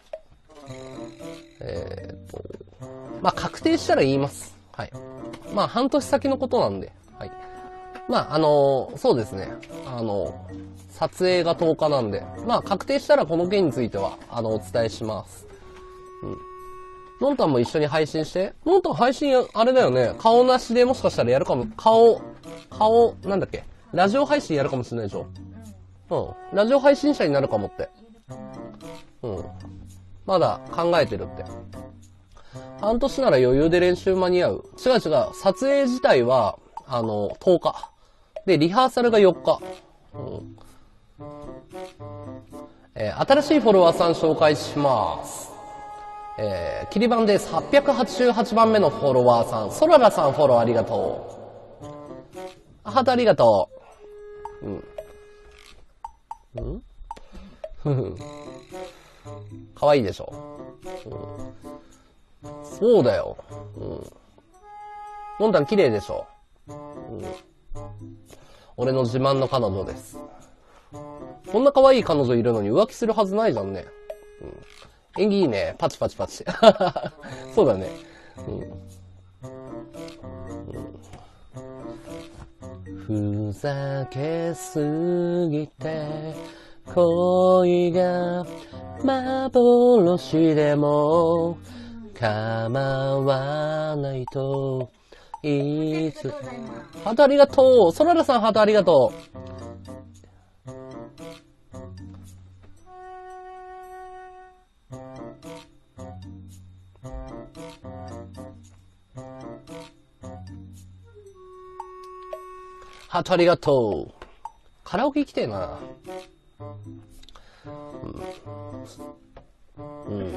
えー、っと、まあ、確定したら言います。はい。まあ、半年先のことなんで、はい。まあ、あのー、そうですね。あのー、撮影がとおかなんで、まあ、確定したらこの件については、あの、お伝えします。うん。のんたんも一緒に配信して。のんたん配信、あれだよね。顔なしでもしかしたらやるかも。顔、顔、なんだっけ。ラジオ配信やるかもしれないでしょ。うん。ラジオ配信者になるかもって。うん。まだ考えてるって。半年なら余裕で練習間に合う。違う違う。撮影自体は、あの、とおか。で、リハーサルがよっか。うん。えー、新しいフォロワーさん紹介します。えー、キリバンです。はっぴゃくはちじゅうはちばんめのフォロワーさん。ソララさんフォローありがとう。ハートありがとう。うん。うんかわいいでしょ。うん、そうだよ。うん。のんたん綺麗でしょ。うん。俺の自慢の彼女です。こんな可愛い彼女いるのに浮気するはずないじゃんね。うん、演技いいね。パチパチパチ。そうだね。うん、ふざけすぎて恋が幻でも構わないと言いつハートありがとう。ソララさんハートありがとう。ハートありがとう。カラオケ行きてえな。うん。うん。うん、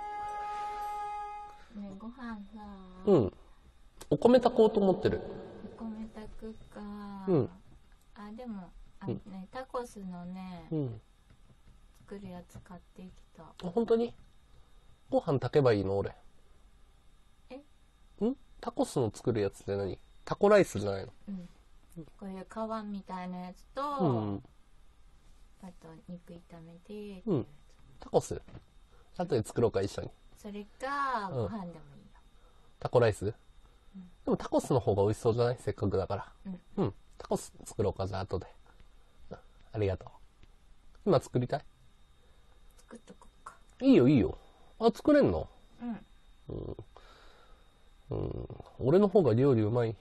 ね、ご飯さ。 うん。お米炊こうと思ってる。 お米炊くか。 うん。 あ、でも、あのね、うん、タコスのね、うん、作るやつ買ってきた。 あ、本当に？ご飯炊けばいいの俺。 え？ ん？タコスの作るやつって何？タコライスじゃないの？ うん。こういう皮みたいなやつと、うん、あと肉炒めて、 うん。タコス後で作ろうか一緒に。 それかご飯でもいいよ、うん、 タコライス、うん、でもタコスの方が美味しそうじゃない？せっかくだから。うん。うん。タコス作ろうかじゃあ後で。ありがとう。今作りたい？ 作っとこうか。 いいよいいよ。あ、作れんの？ うん。 うん。うん。俺の方が料理うまい。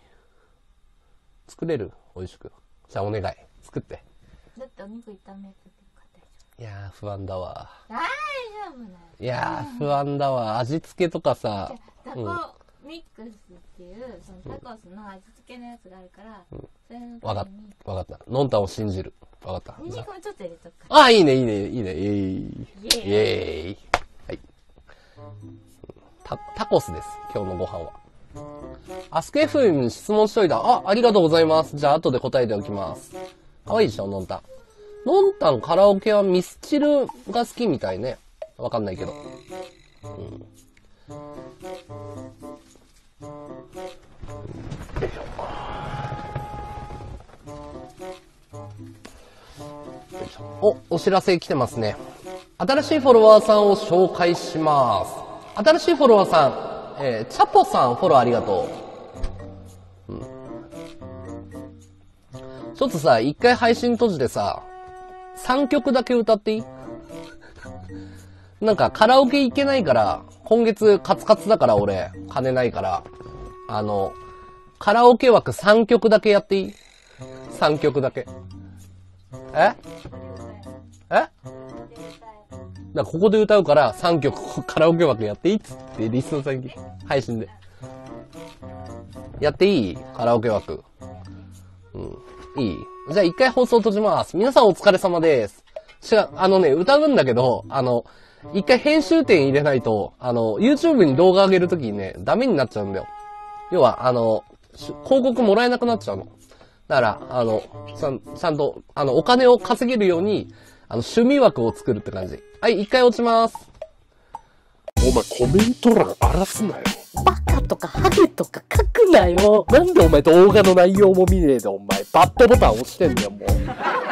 作れる？美味しく。じゃあお願い。作って。 だってお肉炒めてるから大丈いやー、不安だわ。 大丈夫だよ。 いやー、不安だわ。味付けとかさ。 タコミックスっていう、そのタコスの味付けのやつがあるから、うん、それのわかった。わかった。のんたんを信じる。わかった。 ニンニクもちょっと入れとくか。 ああ、いいね、いいね、いいね。イェーイ。 イェーイ。はい。タ、タコスです。今日のご飯は。アスク エフエム に質問しといた。あ、ありがとうございます。じゃあ、後で答えておきます。かわいいでしょ、のんたん。のんたんカラオケはミスチルが好きみたいね。わかんないけど。うん。お、お知らせ来てますね。新しいフォロワーさんを紹介します。新しいフォロワーさん、えー、チャポさんフォローありがとう。うん。ちょっとさ、一回配信閉じてさ、さんきょくだけ歌っていい？なんかカラオケ行けないから、今月カツカツだから俺、金ないから、あの、カラオケ枠さんきょくだけやっていい？ さん 曲だけ。え？え？だからここで歌うからさんきょくカラオケ枠やっていいっつってリスナーさんに配信で。やっていい？カラオケ枠。うん。いい？じゃあ一回放送閉じます。皆さんお疲れ様です。しか、あのね、歌うんだけど、あの、一回編集点入れないと、あの、YouTube に動画上げるときにね、ダメになっちゃうんだよ。要は、あの、広告もらえなくなっちゃうの。だから、あの、ちゃん、ちゃんと、あの、お金を稼げるように、あの、趣味枠を作るって感じ。はい、一回落ちます。 お前コメント欄荒らすなよ。 バカとかハゲとか書くなよ。 なんでお前動画の内容も見ねえでお前バッドボタン押してんだよもう。